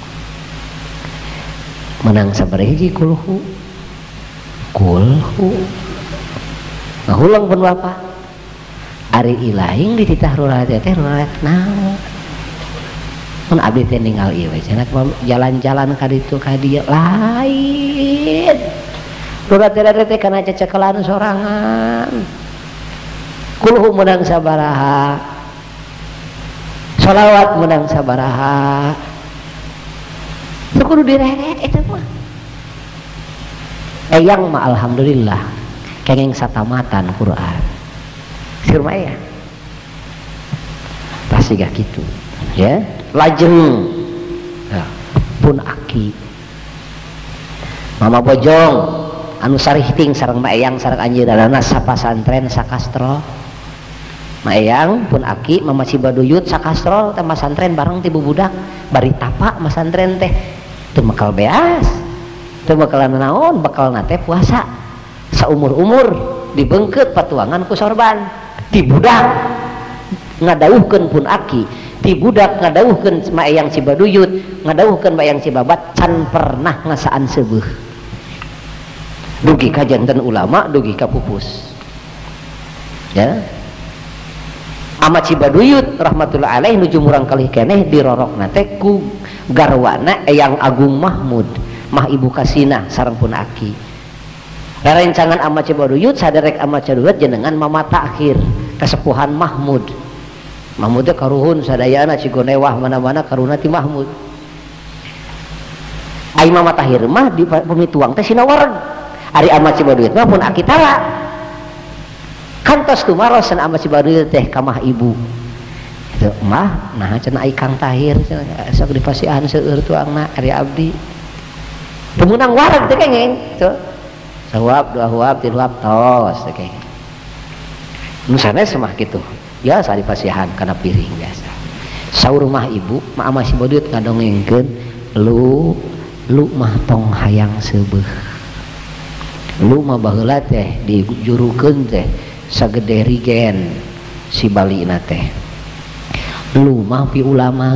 menang sabarehiji kulhu kulhu ngahulang pun bapak ari ilahing dititah rurat teh rurat naon mun abdi teh ninggal ieu we cenah jalan-jalan ka ditu ka dieu lain rurat teh kana cecekelan sorangan kulhu menang sabaraha sholawat menang sabaraha kudu direret eta mah eyang mah alhamdulillah kenging satamatan Quran sirma ya siga gitu ya. Lajeng ya, pun aki mama bojong anu sarihting sareng maeyang sareng anjeunna sapasantren sakastro. Maeyang pun aki mama si baduyut sakastro teh masantren bareng ti bubudak bari tapa masantren teh teu bakal beas teu bakal naon bakal nate puasa saumur-umur dibengkeut patuangan ku sorban ti budak ngadauhkeun pun aki ti budak ngadauhkeun maeyang si baduyut ngadauhkeun maeyang si babat can pernah ngasaan seubeung dugi ka janten ulama dugi ka pupus ya. Amat si baduyut rahmatullah alaih nuju murang kalih keneh dirorok nate ku garwana eyang Agung Mahmud mah ibu kasina sareng pun aki. Rerencangan amat si baduyut saderek amat si baduyut jenengan mama takhir kasepuhan Mahmud. Mahmud teh karuhun sadayana cigonewah mana-mana karuna ti Mahmud. Ai mama tahir mah di pemituang teh sinawareg. Ari amat si baduyut mah pun aki tala. Kantos kumarosan amat si baduyut teh ka mah ibu. Itu mah nah cenah ai Kang Tahir sok dipasihan seueur tuangna ari abdi. Pemenang wareg teh kengeng tuh. Sawab dua huab tilu huab tos teh kengeng. Nu sanes mah kitu. Ya sari pasihan karena piring biasa. Saur rumah ibu mah ama si baduyut ngadongengkeun lu lu mah tong hayang seubeuh. Lu mah baheula teh dijurukeun teh sagede rigen si balina teh. Lu mah pi ulama.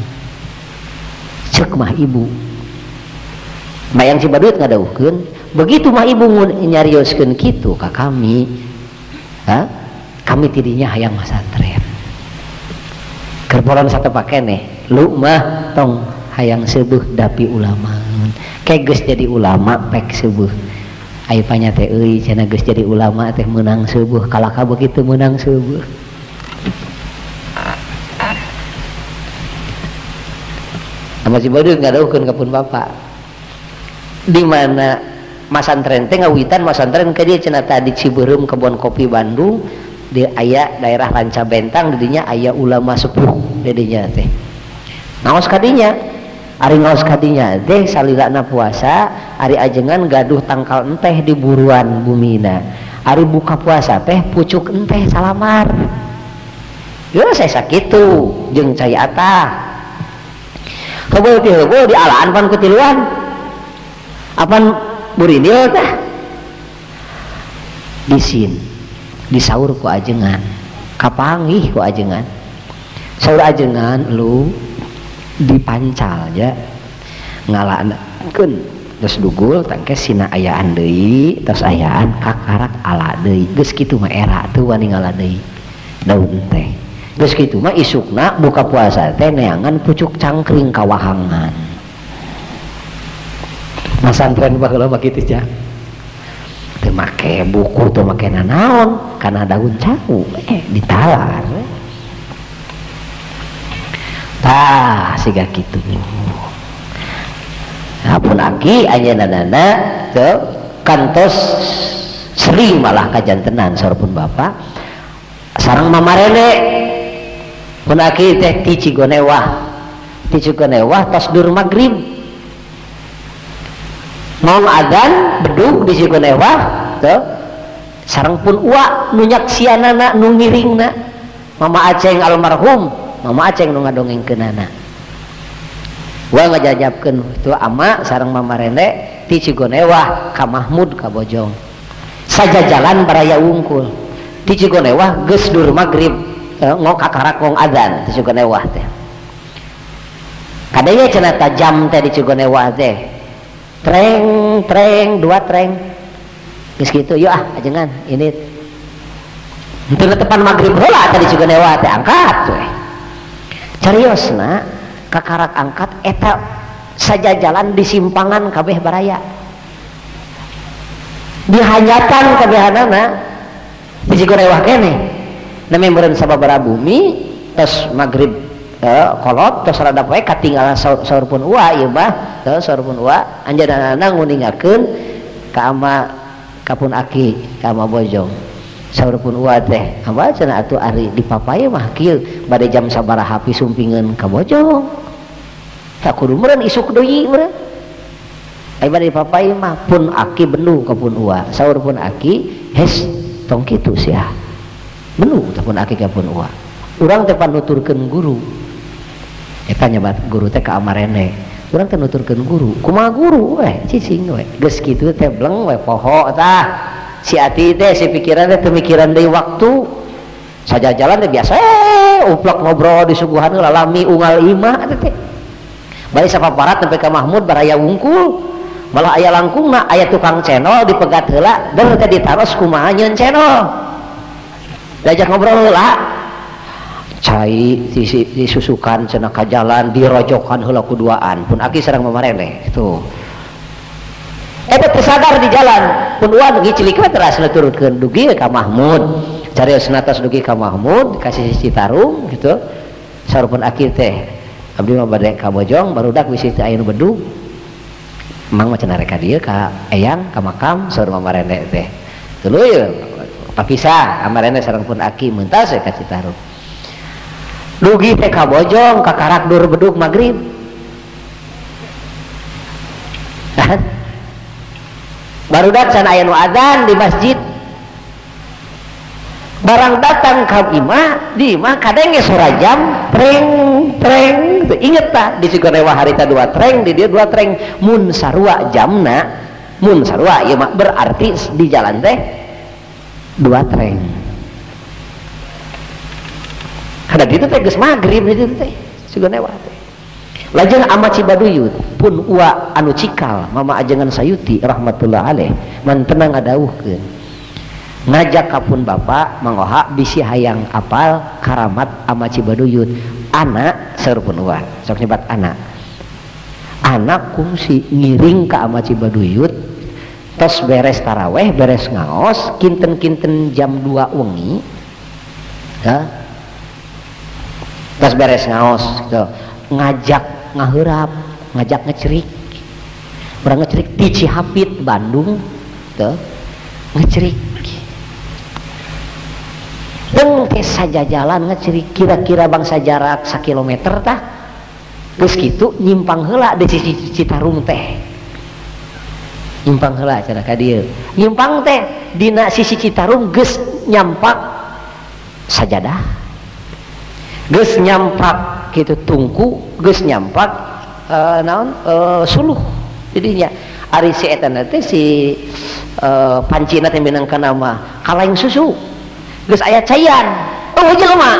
Ceuk mah ibu. Mayang si baduyut ngadauhkeun, begitu mah ibu nyarioskeun kitu ka kami. Ha? Kami tidinya hayang masantren kerpolan satu pakai nih lu mah tong hayang sebuh dapi ulama kayak geus jadi ulama pek sebuh aya panya teh euy cenah geus jadi ulama teh menang sebuh kalaka begitu menang sebuh. Sama si baduyut ngadauhkeun ka pun bapak di mana masantren teh ngawitan masantren ka dieu cenah tadi Cibeureum kebon kopi Bandung di aya daerah Ranca Bentang didinya aya ulama sepuh didinya teh naos kadinya ari ngaos kadinya teh salilana puasa ari ajengan gaduh tangkal enteh di buruan bumina ari buka puasa teh pucuk enteh salamar ya saya sakitu jeung cai atah heubeul ti heubeul di alaan pan kutiluan apan burinil teh disin disaur ku ajengan kapanggih ku ajengan saur ajengan lu dipancal ya ngalakeun terus dugul tangke sina ayaan deui terus ayaan kakarak ala deui geus kitu mah era teu wani ngala deui daun teh geus kitu mah isukna buka puasa teh neangan pucuk cangkring kawahangan masantren baheula mah kitu nya teu make buku teu make nanaon kana daun caku eh ditalar tah siga kitu apun aki anjeunna teu kantos sering malah kajantenan saur pun bapak sareng mamarene pun aki teh ti Cigonewah ti Cigonewah tos dur magrib mau adzan bedug di Cigonewah tuh sareng pun uwa nu nyaksianana nu ngiringna mama Aceng almarhum mama Aceng nu ngadongengkeunana wa ngajajabkeun itu ama sareng mama Rene ti Cigonewah ka Mahmud ka Bojong sajajalan baraya wungkul ti Cigonewah geus dur magrib ngok kakarak ngong adzan ti Cigonewah teh kadenge cenah tajam teh di Cigonewah teh treng treng dua treng geus kitu yuk ah ajengan ini itu tepan magrib heula tadi Cigonewah teh angkat we cariosna kakarak angkat eta sajajalan di simpangan kabeh baraya dihanyatan kabehanana di Cigonewah keneh nami meureun sababaraha bumi tos magrib Uh, kolot terus rada poe katinggalan saur pun uwa ieu mah teu saur pun uwa anjeunna nguningakeun ka ama kapun aki ka ama Bojong saurpun uwa teh apa cenah atuh ari di papaya mah kieu bade jam sabaraha pisumpingeun ka bojong tak kudu meureun isuk deui meureun ai bade di papaya mah pun aki benu ka pun uwa saur pun aki hes tong kitu sia benu teh pun aki ka pun uwa urang teh panuturkeun guru eta nyabat guru teh ka amarene urang teh nuturkeun guru kumaha guru we cicing we geus kitu teh bleng we poho tah si ati teh si pikiran teh pemikiran deui waktu saja jalan teh biasa eh uplak ngobrol di suguhan lalami unggal imah teh bari sapaparat sampai ka Mahmud baraya wungkul malah aya langkungna aya tukang cenol dipegat heula dan teh ditaros kumaha nyeun cenol diajak ngobrol heula cai disusukan cenah ka jalan dirojokan heula ku duaan pun aki sareng mamarene itu eta tersadar di jalan pun uan dugi cilik we teras nuturkeun dugi ka Mahmud cariosna tos dugi ka Mahmud kasih Citarum gitu sarupeun akhir teh abdi mah bade ka bojong barudak bisi teh aya nu bedug mang mah cenah reka dieu ka eyang ka makam saur mamarene teh tuluy papisah amarene sareng pun aki meuntas ka Citarum dugi teh ka bojong ka karak dur bedug magrib barudak can aya nu adzan di masjid barang datang ka imah di imah kadang ge sora jam treng treng inget tak di sigonewa harita dua treng di dia dua treng mun sarua jamna mun sarua ieu mah berarti di jalan teh dua treng kada ditu teh geus magrib di ditu teh sigonewa teh lajeng Amat Cibaduyut pun uwa anu cikal mama ajengan sayuti rahmatullah alaih man tenang ngadawuhkeun ngajak ka pun bapa mangoha bisi hayang apal karamat Amat Cibaduyut anak saur pun uwa sok nyebat anak anak kungsi ngiring ka Amat Cibaduyut tos beres taraweh beres ngaos kinten-kinten jam dua wengi ya tos beres ngaos gitu ngajak ngaheurap ngajak ngecerik urang ngecerik di Cihapit Bandung tuh ngecerik jeung teh saja jalan ngecerik kira-kira bangsa jarak sakilometer tah geus kitu nyimpang heula di sisi Citarum teh nyimpang heula cenah ka dieu nyimpang teh dina sisi Citarum geus nyampak sajadah geus nyampak gitu tungku geus nyampak uh, naon uh, suluh jadinya ari si eta teh si uh, pancina teh minangkan nama kalaeng susu geus aya cayan oh jelema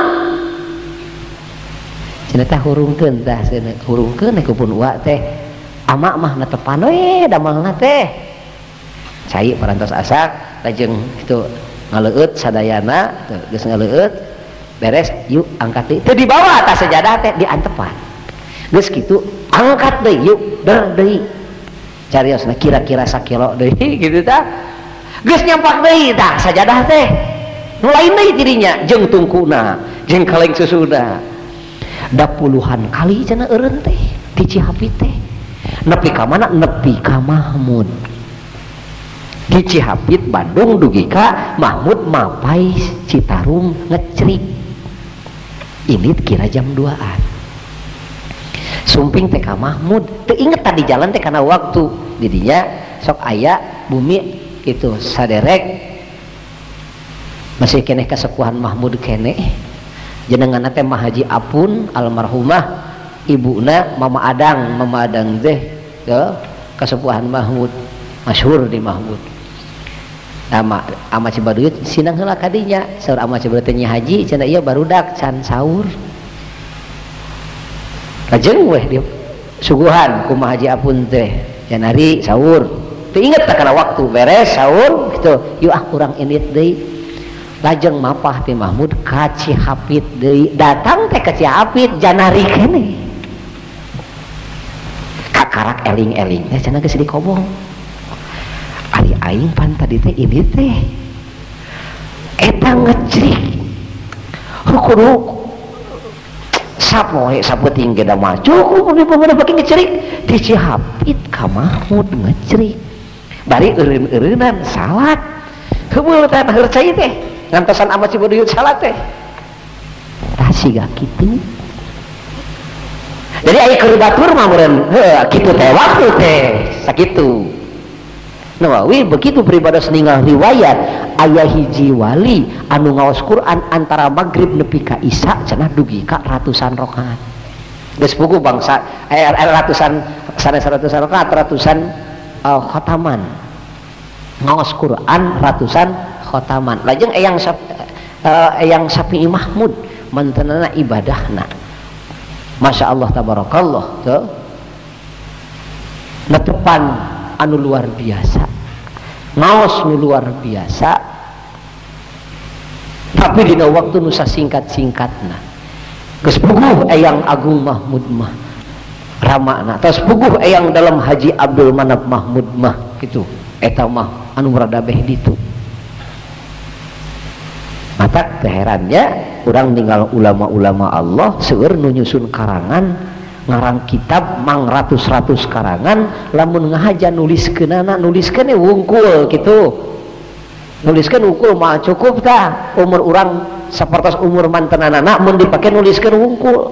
cenah teh hurungkeun tah hurungkeun ku pun uwa teh ama mah netepan we damalna teh cai parantos asak lajeng kitu ngaleueut sadayana teu geus ngaleueut beres yuk angkat deui teu dibawa tas sajadah teh diantepan geus kitu angkat deui yuk ber deui cariosna kira-kira sakilo deui gitu tah geus nyampak deui tah sajadah teh nu lain deui dirinya jeung tungkuna jeung kaleng susuna da puluhan kali cenah eureun teh di Cihapit teh nepi ka mana nepi ka Mahmud di Cihapit Bandung dugi ka Mahmud mapai Citarum ngecerik ini kira jam duaan sumping teh ka Mahmud teu inget tadi jalan teh karena waktu didinya sok aya bumi gitu saderek masih keneh kasepuhan Mahmud keneh jenenganna teh Mah Haji Apun almarhumah ibuna Mama Adang Mama Adang teh ya kasepuhan Mahmud masyhur di Mahmud nama Amat Cibaduyut sinang heula kadinya saur Amat Cibaduyut nya haji cenah ieu barudak can saur lajeng weh di suguhan ku Mah Haji Apun teh can hari saur teu inget tak kana waktu beres saur gitu yuk ah urang indit deui lajeng mapah ti Mahmud ka Cihapit deui datang teh ka Cihapit janari keneh ka karak eling-eling teh cenah geus dikobong ari aing pan tadi teh ini teh eta ngecrik kudu sapoe sapeting ge da mah cukup di pamana baki ngecrik di Cihapit ka Mahmud ngecrik bari eureun-eureunan salat heumeul teh heur cai teh ngantosan ama Cibaduyut salat teh tah siga kitu. Jadi aya keur batur mah meureun heuh kitu teh waktu teh sakitu. Nawawi begitu peribados ninggal riwayat aya hiji wali anu ngaos Quran antara maghrib nepi ka isya cenah dugi ka ratusan rakaat. Geus puguh bangsa aya ratusan sanes ratusan rakaat ratusan uh, khataman. Ngaos Quran ratusan khataman. Lajeng eyang uh, eyang Syafi'i Mahmud mantenana ibadahna. Masya Allah tabarakallah tuh. Netepan anu luar biasa, ngaos nu luar biasa, tapi dina waktu nu sasingkat-singkatna. Geus puguh eyang Agung Mahmud mah ramana, tos puguh eyang dalam Haji Abdul Manap Mahmud mah gitu, eta mah anu meradabeh ditu. Mata keherannya urang ninggal ulama-ulama Allah seueur nu nyusun karangan ngarang kitab mang ratus-ratus karangan lamun ngahaja nuliskeunana nuliskeun wungkul gitu. Nuliskeun wungkul mah cukup tah umur urang sapertos umur mantenanana mun dipake nuliskeun wungkul.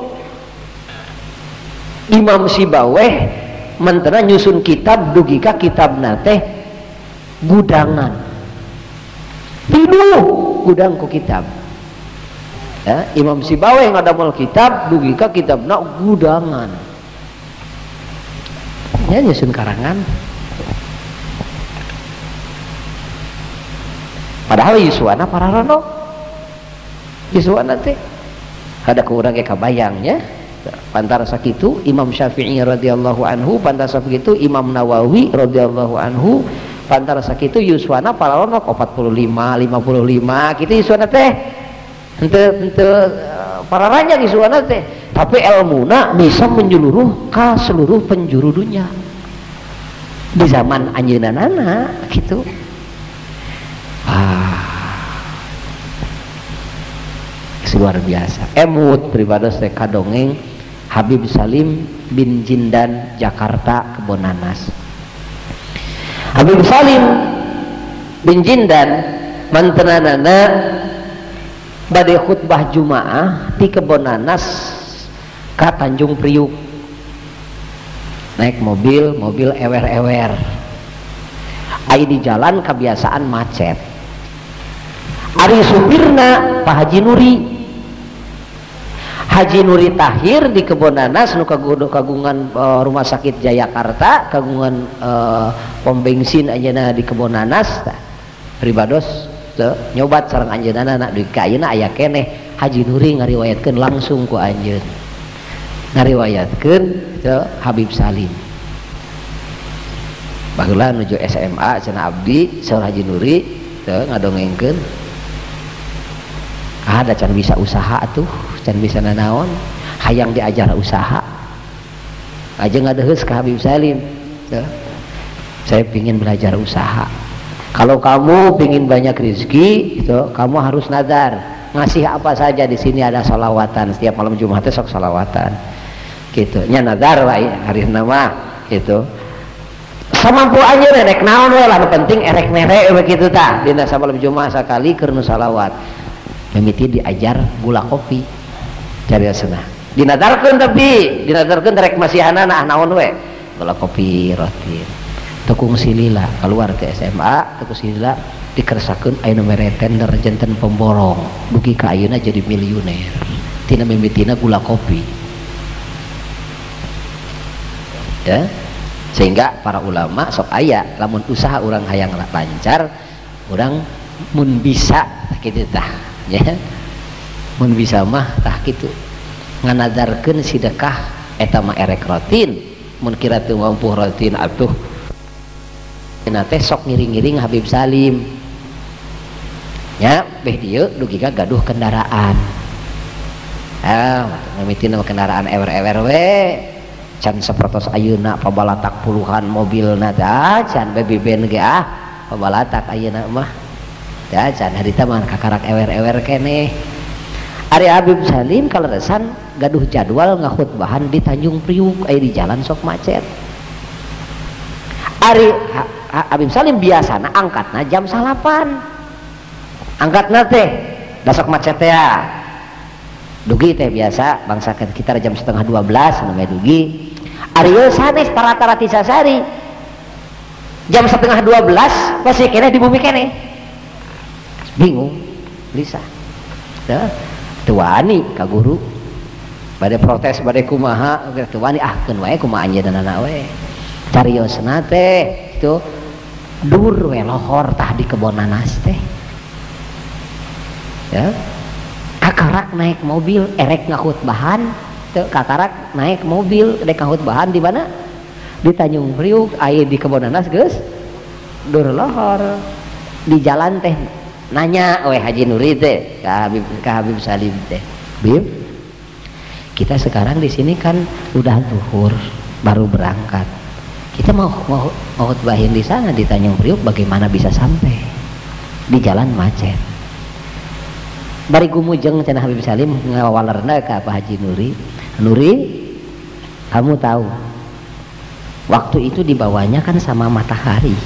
Imam Sibaweh mantena nyusun kitab dugi ka kitabna teh gudangan. Tiduh gudang ku kitab. Ya, Imam Sibaweh ngadamel kitab dugi ka kitabna gudangan. Ya nyusun karangan. Padahal yuswana pararano. Yuswana teh kada ku urang ge kabayang nya. Pantara sakitu Imam Syafi'i radhiyallahu anhu, pantara sakitu Imam Nawawi radhiyallahu anhu, pantara sakitu yuswana pararano empat puluh lima, lima puluh lima kitu yuswana teh. Henteu henteu para raja yuswana teh, tapi ilmuna bisa menyeluruh ka seluruh penjuru dunia. Di zaman anjeunana gitu. Ah. Luar biasa. Emut pribados teh kadongeng Habib Salim bin Jindan Jakarta Kebonanas. Habib Salim bin Jindan mantenanana bade khutbah Jumaah di Kebonanas ka Tanjung Priuk. Naik mobil, mobil ewer-ewer. Ai di jalan kebiasaan macet. Ari supirna Pak Haji Nuri. Haji Nuri Tahir di Kebonanas nu kagungan uh, rumah sakit Jayakarta, kagungan uh, pom bensin ayeuna di Kebonanas tah. Pribados teu nyobat sareng anjeunna na dugi ka ayeuna aya keneh Haji Nuri ngariwayatkeun langsung ku anjeun. Ngariwayatkeun teu Habib Salim. Baheula nuju S M A cenah abdi saur Haji Nuri teu ngadongengkeun. Ada can bisa usaha tuh, can bisa nanaon, hayang diajar usaha. Aja ngadeheus ka Habib Salim. Tuh. Saya pingin belajar usaha. Kalau kamu pingin banyak rezeki, itu kamu harus nazar. Ngasih apa saja di sini ada salawatan setiap malam Jumat sok salawatan. Gitu. Nya nazar wae hari nama gitu. Samampu aja rek naon we lah penting erek mere begitu tah. Dina samalam Jumat sakali keur nu salawat. Mimiti diajar gula kopi cari asana dinadarkeun tapi dinadarkeun rek masihanana naon we gula kopi roti tekung silila keluar ke S M A tekung silila dikeresakeun aya nu mere tender janten pemborong dugi ka ayeuna jadi miliuner tina mimitina gula kopi ya sehingga para ulama sok aya lamun usaha urang hayang lancar urang mun bisa kitu tah ya mun bisa mah tah kitu nganadarkeun sedekah eta mah erek rutin mun kira teu mampu rutin atuh cenah teh sok ngiring-ngiring Habib Salim nya beh dieu dugi ka gaduh kendaraan ah mimitina kendaraan ewer-ewer we can sapertos ayeuna pabalatak puluhan mobilna tah can beben ge ah pabalatak ayeuna mah ya can harita mah kakarak ewer-ewer keneh. Ari Habib Salim kaleresan gaduh jadwal ngakhutbahan di Tanjung Priuk aya di jalan sok macet. Ari ha, ha, Habib Salim biasana angkatna jam salapan. angkat nate dasok macet ya dugi teh biasa bangsa kita jam setengah dua belas namanya dugi ariyo sanes tara-tara tisasari jam setengah dua belas masih kene di bumi kene bingung Lisa ya tuani ka guru badai protes badai kumaha tuani ah keun wae kumaha anjeunna we cariosna teh itu dur we lohor tah di kebon nanas teh ya kakarak naik mobil erek ngahut bahan teu kakarak naik mobil dek ngahut bahan di mana di Tanjung Priuk aya di kebon nanas geus dur lohor di jalan teh nanya we Haji Nuri teh ka Habib ka Habib Salim teh Bib kita sekarang di sini kan udah zuhur baru berangkat kita mau mau mau khutbahin di sana di Tanjung Priuk bagaimana bisa sampai di jalan macet bari gumujeng cenah Habib Salim ngawalerna ka Pak Haji Nuri Nuri kamu tahu waktu itu dibawanya kan sama matahari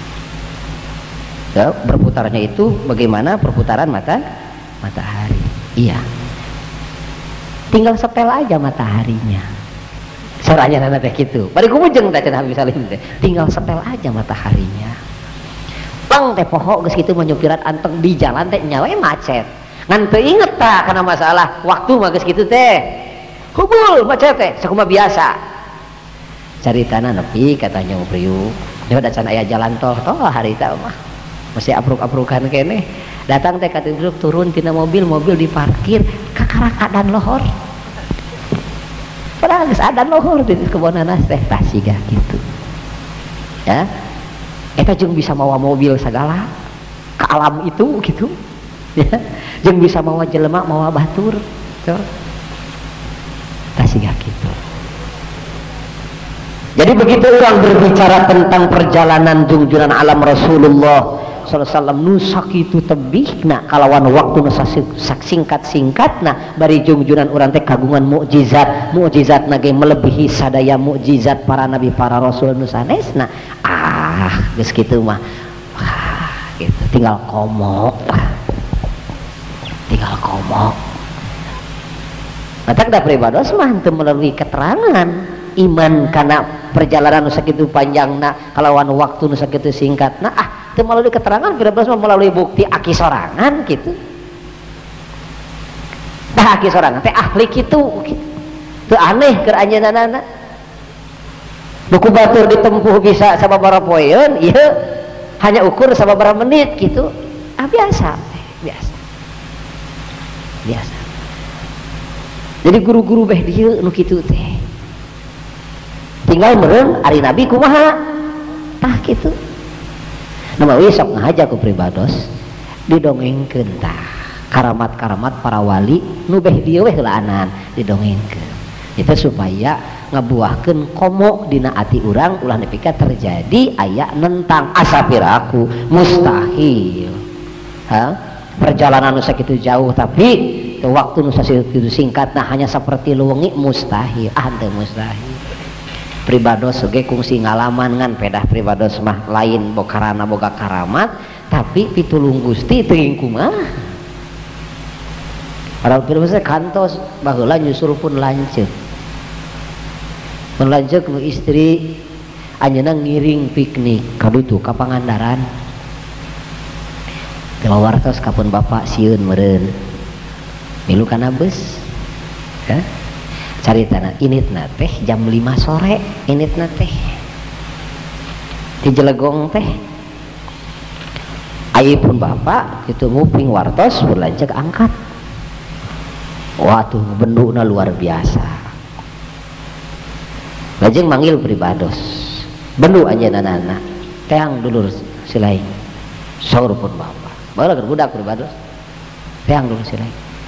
ya, berputarnya itu bagaimana perputaran mata matahari iya tinggal setel aja mataharinya soranya nana teh gitu bari kumujeng teh cenah Habib Salim teh tinggal setel aja mataharinya bang teh poho geus kitu menyupiran anteng di jalan teh nyawa macet ngan teu inget tah kana masalah waktu mah geus kitu teh hubul macet teh sakumaha biasa caritana nepi ka Tanjung Priuk dia da can aya jalan tol toh harita mah masih apruk-aprukan kene datang teh ka Tanjung Priuk turun tina mobil mobil diparkir kakarak adan lohor padahal geus adan lohor di kebon nanas teh tah siga kitu ya eta jeung bisa mawa mobil sagala ke alam itu gitu ya jeung bisa mawa jelema mawa batur tuh tah siga kitu. Jadi begitu orang berbicara tentang perjalanan junjungan alam Rasulullah sallallahu alaihi wasallam nusak itu tebihna kalawan waktu nusa singkat-singkatna bari junjunan orang teh kagungan mukjizat mukjizat nage melebihi sadaya mukjizat para nabi para rasul nu sanesna ah geus kitu mah ah gitu tinggal komok tinggal komok matak da pribados mah teu melalui keterangan iman karena perjalanan nusa kitu panjangna kalawan waktu nusa kitu singkatna ah teu melalui keterangan pribados mah melalui bukti aki sorangan gitu dah aki sorangan teh ahli kitu teu aneh keur anjeunana buku batur ditempuh bisa sababaraha poeun ieu hanya ukur sababaraha menit gitu ah biasa biasa biasa jadi guru-guru beh dieu nu kitu teh tinggal meureun ari nabi kumaha tah kitu nama we sok ngahaja ku pribados didongengkeun tah karamat-karamat para wali nu beh dieu we heulaanan didongengkeun itu supaya ngabuahkeun komo dina ati urang ulah nepi ka terjadi aya nentang asapiraku mustahil ha perjalanan nu sakitu jauh tapi waktu nu sakitu singkat nah hanya seperti luwengi mustahil ah teu mustahil pribados oge kungsi ngalaman ngan pedah pribados mah lain bokarana boga karamat tapi pitulung Gusti teu kumaha para pribados kantos baheula nyusul pun lanceuk pun lanceuk nu istri anjeunna ngiring piknik kadutu ka Pangandaran teu wartos kapun bapak sieun meureun milu kana beus ya caritana initna teh jam lima sore initna teh di Jelegong teh ayi pun bapak itu nguping wartos pun lanceuk angkat waduh benduna luar biasa lajeng manggil pribados bendu anjeunna teang dulur silaing saur pun bapak baheula keur budak pribados teang dulur silaing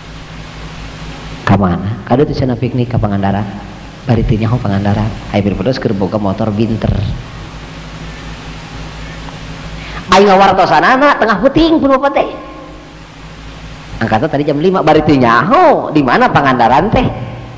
kamana kadu teh cenah piknik ka Pangandaran bari teu nyaho Pangandaran aya pribados keur boga motor binter aya ngawartosanana tengah puting pun bapak teh angkatna tadi jam lima bari teu nyaho di mana Pangandaran teh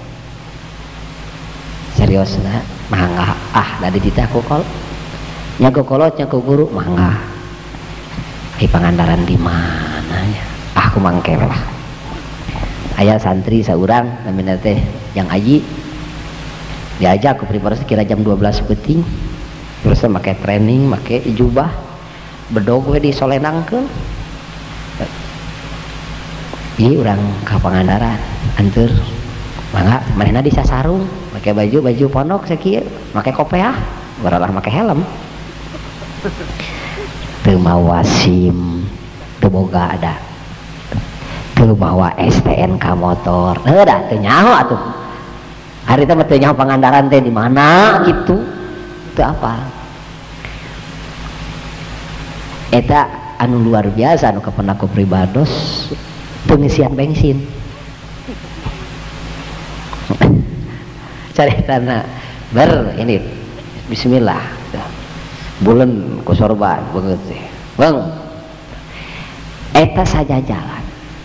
seriusna mangga ah da di titah kokol nyago kolot nyago guru mangga di Pangandaran di mana nanya ah aku mangke lah aya santri saurang namina teh yang aji diajak aku pribadi kira jam dua belas penting terus make training make jubah bedog we di solenangkeun ieu urang ka Pangandaran anteur mangga manehna di sasarung make baju baju pondok sakieu make kopiah baralah make helm teu mawa SIM teu boga ada teu mawa S T N K motor heuh da teu nyaho atuh hari teh teu nyaho Pangandaran teh di mana gitu teu apa eta anu luar biasa anu kapan aku pribados pengisian bensin caritana ber ini bismillah bulan ku sorban beungeut teh bang eta saja jalan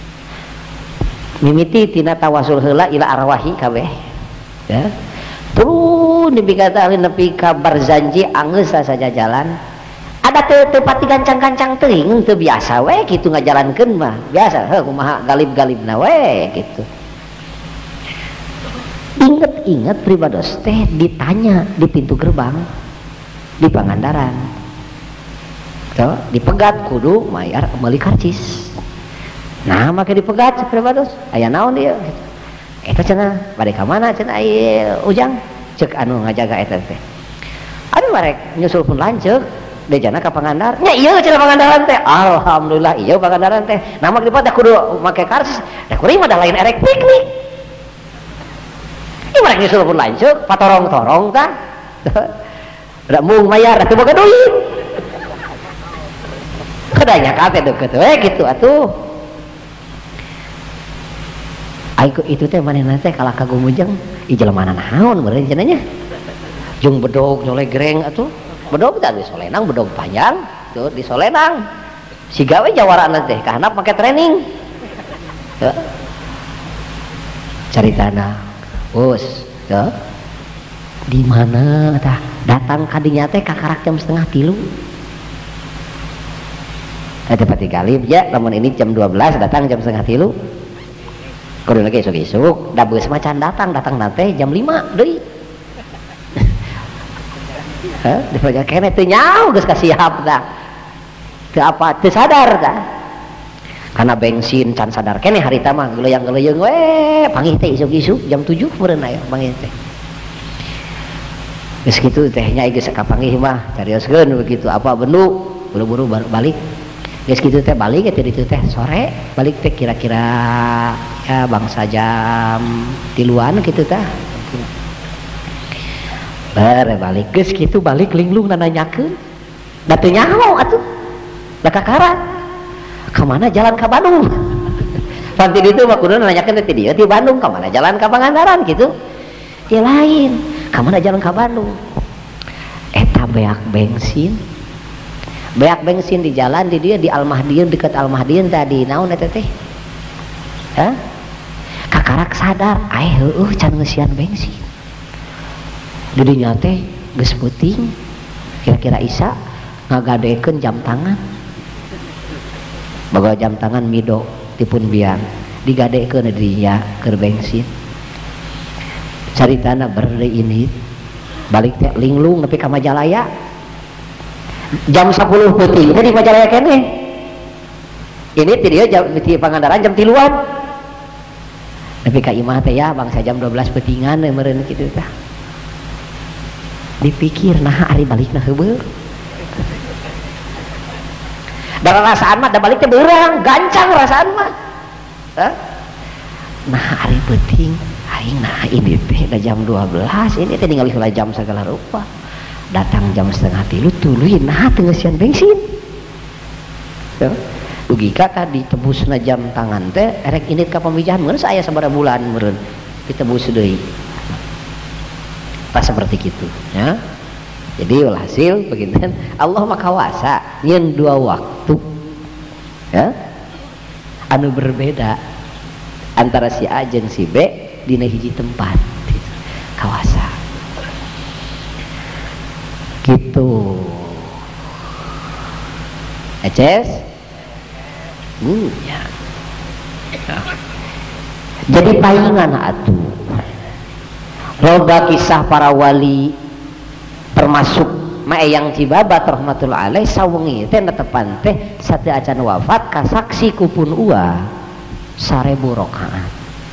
mimiti tina tawasul heula ila arwahi kabeh ya turun dibikata nepi ka Barzanji anggeus saja jalan ada teu teu pati gancang-gancang teuing teu biasa we kitu ngajalankeun mah biasa heuh kumaha galib-galibna we kitu inget-inget pribados teh ditanya di pintu gerbang di Pangandaran so, dipegat kudu mayar meuli karcis nah make dipegat pribados aya naon dia gitu. Eta cenah bade ka mana cenah ieu Ujang ceuk anu ngajaga eta teh anu marek nyusul pun lanceuk dejana ka Pangandaran nya ieu cenah Pangandaran teh alhamdulillah ieu Pangandaran teh nama dipot kudu make karcis da kuring mah da lain erek piknik ieu marek nyusul pun lanceuk patorong-torong tah da mung mayar da teu boga duit kadanya kate deukeut we kitu atuh Aiku itu teh manehna teh kalah kagum Ujang i jelema naon meureun cenanya jeung bedog nyole greng atuh bedog teh di solenang bedog panjang tuh di solenang siga we jawarana teh ka handap make training ya caritana us ya di mana tah datang kadinya teh kakarak jam setengah tilu ada pati galib ya lamun ini jam dua belas datang jam setengah tilu kudu lagi isuk-isuk da beus macan datang datang nanti jam lima deui heh dibaca kene teu nyaho geus kasiap tah teu apa teu sadar tah karena bensin can sadar kene harita mah geuleuyang-geuleuyang we panggih teh isuk-isuk jam tujuh meureun aya panggih teh geus kitu teh nya geus kapanggih mah carioskeun begitu apa bendu buru-buru balik geus kitu teh balik eta ditu teh sore balik teh kira-kira ya bangsa jam tiluan gitu tah bare balik geus kitu balik linglung nanyakeun da teu nyaho atuh da kakarak ka mana jalan ka Bandung panti ditu mah kudu nanyakeun teh di dieu di Bandung ka mana jalan ka Pangandaran gitu ya lain ka mana jalan ka Bandung eta beak bensin beak bensin di jalan di dia di Al-Mahdiyun dekat Al-Mahdiyun tadi naon eta teh hah kakarak sadar ae heueuh can ngeusian bensin di dinya teh geus peuting kira-kira Isya ngagadekeun jam tangan boga jam tangan mido tipun biang digadekeun di dinya keur bensin caritana berde ini balik teh linglung nepi ka Majalaya jam sepuluh peuting teh di Majalaya keneh ini ti dieu jam di Pangandaran jam tiluan nepi ka imah teh ya bangsa jam dua belas peutingan meureun kitu tah dipikir nah ari balikna heubeul da rasaan mah da balik teh beurang gancang rasaan mah hah nah ari peuting aing nah ini teh da jam dua belas ini teh ningali heula jam segala rupa datang jam setengah tilu tuluy nah teu ngeusian bensin ya dugi ka tadi tebusna jam tangan teh erek init ka pamijahan meureun aya sabaraha bulan meureun ditebus deui pas seperti itu ya jadi walhasil begitu kan Allah mah kawasa nyeun dua waktu ya anu berbeda antara si A jeung si B dina hiji tempat gitu. Kawasa gitu eces hmm, ya. Jadi palingan atuh loba kisah para wali termasuk Maeyang Cibabat rahmatullah alaih sawengi teh netepan teh sate acan wafat kasaksi kupun ua sarebu rakaat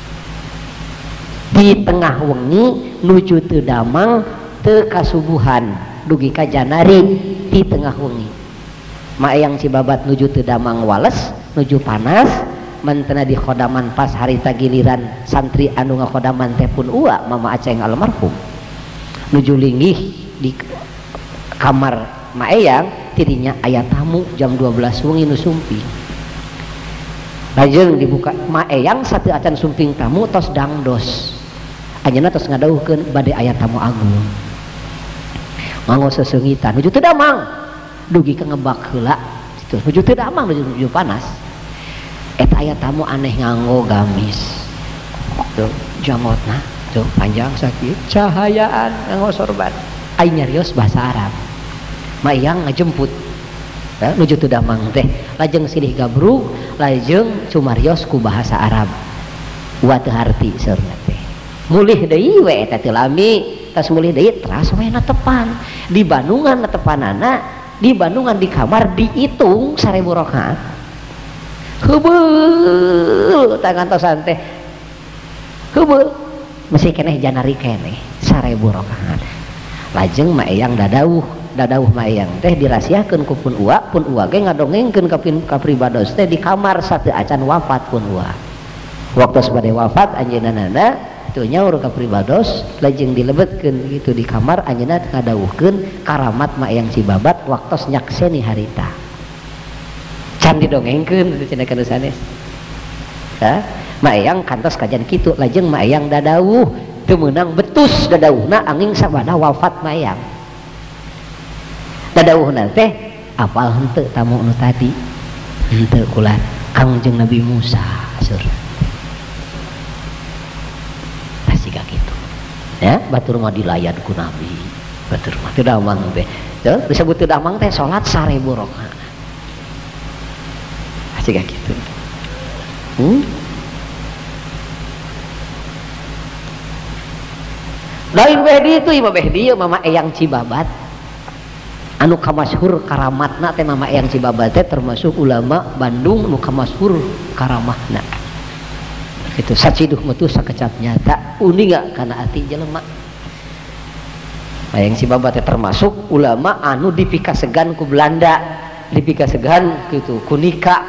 di tengah wengi nuju teu damang teu kasubuhan dugi ka janari di tengah wengi Maeyang Cibabat nuju teu damang wales nuju panas mentena di khodaman pas harita giliran santri anu ngakhodaman teh pun ua mama Aceh almarhum nuju linggih di kamar Maeyang tirinya aya tamu jam dua belas wengi nu sumping lajeng dibuka Maeyang satu acan sumping tamu tos dangdos anjeunna tos ngadauhkeun bade aya tamu agung nganggo seseungitan nuju teu damang dugi ka ngebak heula situ nuju teu damang nuju, nuju panas eta aya tamu aneh nganggo gamis tuh jangotna tuh panjang sakit cahayaan nganggo sorban ai nyarios bahasa Arab Maeyang ngajemput ya, nuju teu damang teh lajeng silih gabrug lajeng cumarios ku bahasa Arab wa teu harti saurna teh mulih deui we eta teu lami tas mulih deui teras we natepan di Bandungan natepanana di Bandungan di kamar diitung sarebu rakaat heubeul tangantosan teh heubeul masih keneh janari keneh sarebu rakaat lajeng Maeyang dadauh dadauh Maeyang teh dirasiakeun ku pun ua pun ua ge ngadongengkeun ka ka pribados teh di kamar sateu acan wafat pun ua waktu sabade wafat anjeunna teu nyaur ka pribados lajeng dilebetkeun gitu di kamar anjeunna ngadauhkeun karamat Maeyang Cibabat waktos nyakseni harita can didongengkeun cenah kana sanes ha Maeyang kantos kajan kitu lajeng Maeyang dadauh teu meunang betus dadauhna anging sabada wafat Maeyang dadauhna teh apal henteu tamu nu tadi henteu kula Kangjeng Nabi Musa sur tasika kitu ya batur mah dilayan ku Nabi batur mah teu damang teh teu disebut teu damang teh salat sarebu rakaat tasika kitu hmm lain behdi itu imah behdi mama Eyang Cibabat anu kamasyhur karamatna teh mama Eyang Cibabat teh termasuk ulama Bandung anu kamasyhur karamahna kitu saciduh mah tuh sakecap nyata uning kana ati jelema Eyang Cibabat teh termasuk ulama anu dipikasegan ku Belanda dipikasegan kitu ku Nika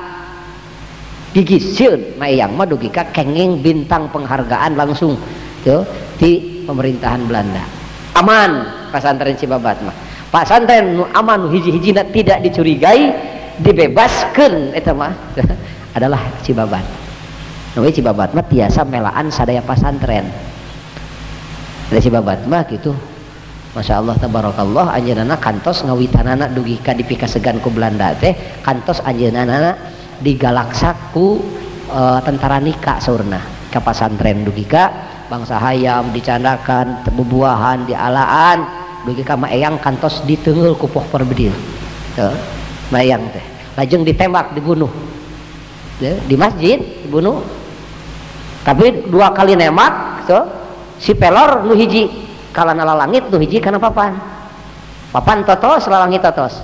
gigisieun Maeyang mah dugi ka kenging bintang penghargaan langsung tuh di pemerintahan Belanda aman pasantren Cibabat mah pasantren nu aman nu hiji-hijina tidak dicurigai dibebaskeun eta mah adalah Cibabat nu Cibabat mah tiasa melaan sadaya pasantren ada Cibabat mah gitu Masya Allah tabarakallah anjeunana kantos ngawitanana dugi ka dipikasegan ku Belanda teh kantos anjeunana digalaksa ku uh, tentara Nika saurna ka pasantren dugi ka bangsa hayam dicandakan bubuahan dialaan dugi ka Maeyang kantos diteunggeul ku poh perbedil teu Maeyang teh lajeng ditembak dibunuh teu di masjid dibunuh tapi dua kali nembak teu si pelor nu hiji kalana lalangit nu hiji kana papan papan totos lalangit totos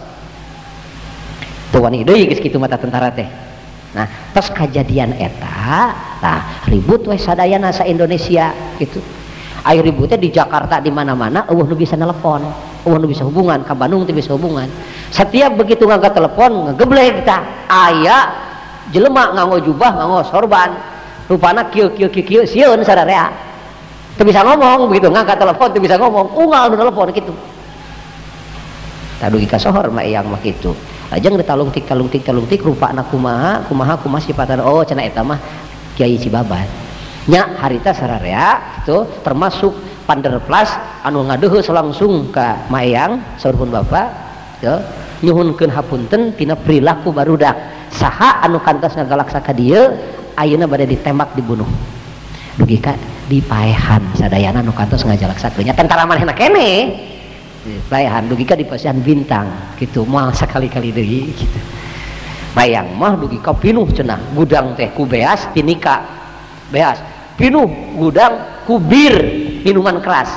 teu wani deui geus kitu mata tentara teh nah tos kejadian eta nah ribut we sadayana sa Indonesia gitu air ributnya di Jakarta di mana-mana eueuh nu bisa nelpon eueuh nu bisa hubungan ka Bandung teu bisa hubungan setiap begitu ngangkat telepon ngegeblek kita aya jelema nganggo jubah nganggo sorban rupana kieu kieu kieu sieun sadarea teu bisa ngomong begitu ngangkat telepon teu bisa ngomong unggal nu telepon kitu tadugi ka sohor mah Eyang mah kitu lajeng ditalungtik talungtik talungtik rupa anak kumaha kumaha kumaha sifatan oh cenah eta mah Kiai Cibabat nya harita sararea itu termasuk panderplas anu ngadeuheus langsung ka Maeyang saurpun bapak teu nyuhunkeun hapunten tina perilaku barudak saha anu kantos ngagalaksa ka dieu ayeuna bade ditembak dibunuh dugi ka dipaehan sadayana anu kantos ngajalaksakeun nya tentara manehna keneh paehan dugi ka di Pasihan Bintang gitu moal sakali-kali deui gitu mayang mah dugi ka pinuh cenah gudang teh ku beas tinika beas pinuh gudang ku bir minuman keras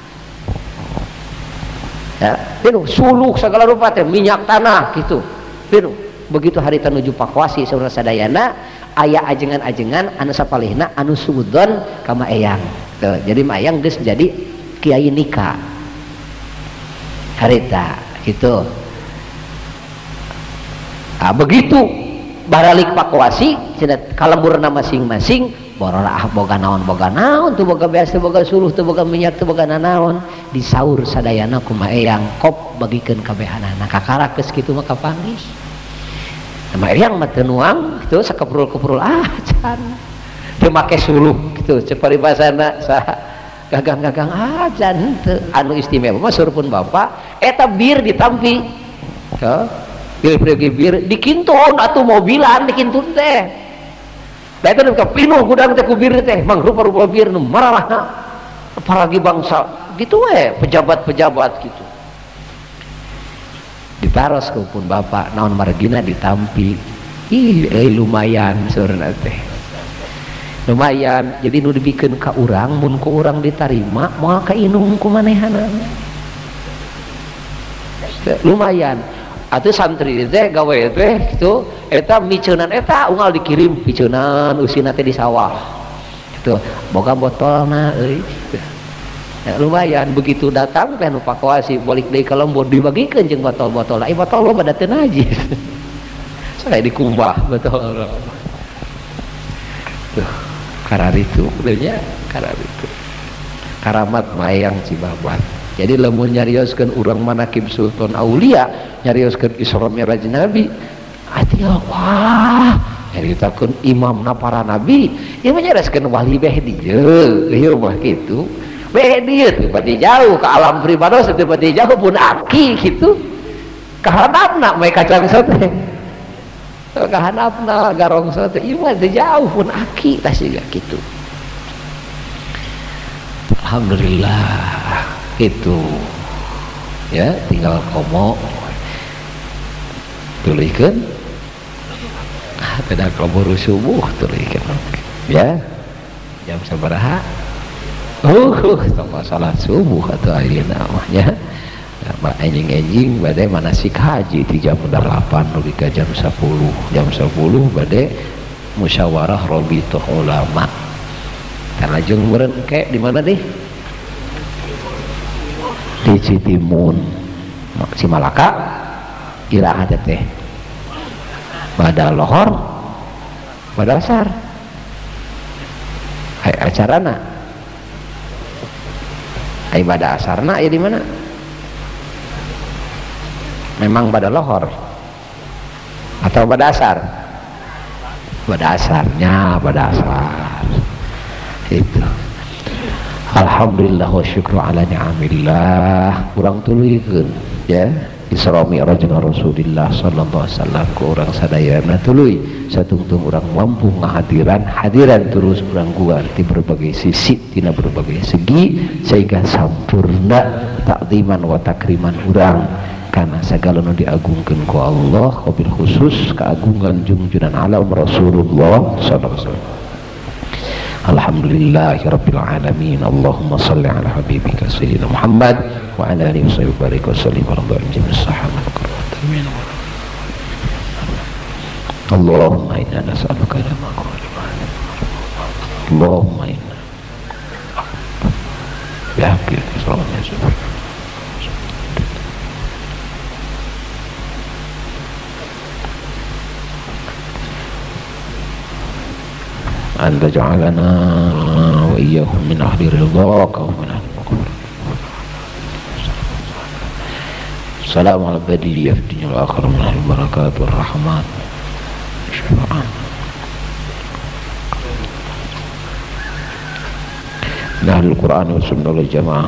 ya pinuh suluh segala rupa teh minyak tanah gitu pinuh begitu hari tanuju pakwasi saudara sadayana aya ajengan-ajengan anu sapalihna anu sudon kama eyang tuh, jadi mayang geus jadi kiai nikah harita gitu. Nah, begitu baralik pakwasi kalemburna masing-masing borora ah boga naon boga naon tuh boga beas tuh boga suluh tuh boga minyak tuh boga nanaon disaur sadayana kumaha eyang kop bagikeun kabehanana kakara geus kitu mah kapanggih nama eyang mah teu nuang kitu sakeprul-keprul ah can teu make suluh kitu ceuk paribasana saha gagang-gagang ah can teu anu istimewa mah surupun bapak eta bir ditampi tuh bir bir dikintun atuh mobilan dikintun teh da eta ka pinuh gudang teh ku bir teh mang rupa-rupa bir nu marahna apalagi bangsa gitu we pejabat-pejabat gitu diparos ku pun bapak naon margina ditampi ih eh, lumayan saurna teh lumayan jadi nu dibikeun ka urang mun ku urang ditarima moal ka inung ku manehana lumayan atuh santri teh gawe teh gitu eta miceunan eta unggal dikirim miceunan usina teh di sawah gitu boga botolna euy ya, lumayan begitu datang teh nu pakwasi balik deui ka lembur dibagikeun jeung botol-botol ai botol lo pada teu najis saya dikumbah botol tuh kararitu benernya kararitu karamat mayang Cibabat. Jadi lamun nyarioskeun urang manakib sultan aulia nyarioskeun Isra Mi'raj Nabi ati wah nyaritakeun imamna para nabi ieu mah nyarioskeun wali beh dieu ieu mah kitu beh dieu teu pati jauh ka alam pribados teu pati jauh pun aki kitu kahandapna mah kacang sote kahandapna garong sote ieu mah teu jauh pun aki tah siga kitu. Alhamdulillah itu ya tinggal komo tulihkeun beda kubur subuh tulihkeun ya jam sabaraha uh tong salat subuh atau ayeuna mah nya mah enjing-enjing bade manasik haji di jam delapan nuju ka jam sepuluh jam sepuluh bade musyawarah rabithah ulama kana jeung meureun ke di mana deh di Citimun si Malaka iraha teh pada lohor pada asar hai acarana hai pada asarna ya di mana memang pada lohor atau pada asar pada asarnya pada asar itu. Alhamdulillah wa syukru ala ni'amillah urang tuluykeun ya Isra Mi'raj Rasulullah sallallahu alaihi wasallam ku urang sadayana tuluy satungtung urang mampu ngahadiran hadiran terus urang guar di berbagai sisi tina berbagai segi sehingga sampurna takdiman wa takriman urang karena segala nu diagungkeun ku Allah wabil khusus keagungan junjunan alam Rasulullah sallallahu alaihi wasallam. Alhamdulillahi rabbil alamin. Allahumma salli ala habibika sayyidina Muhammad wa ala alihi wa sahbihi barik wa sallim wa radha jami'is sahabat amin. Allahumma inna nas'aluka ma qala Allahumma inna ya haqqi sallallahu أن تجعلنا وإياهم من أهل رضاك ومن أهل مغفرتك. السلام على البديع في الدنيا والآخرة من أهل البركات والرحمات والشفاعة من أهل القرآن والسنة والجماعة.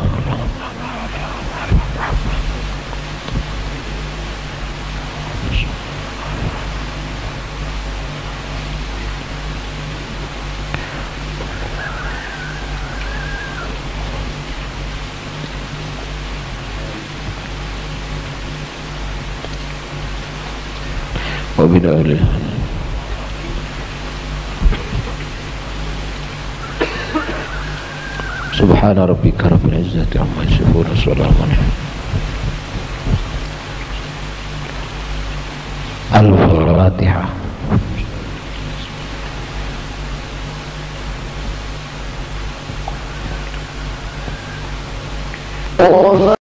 ومن أهله. سبحان ربك رب العزة عما يصفون وسلام الفاتحة. Oh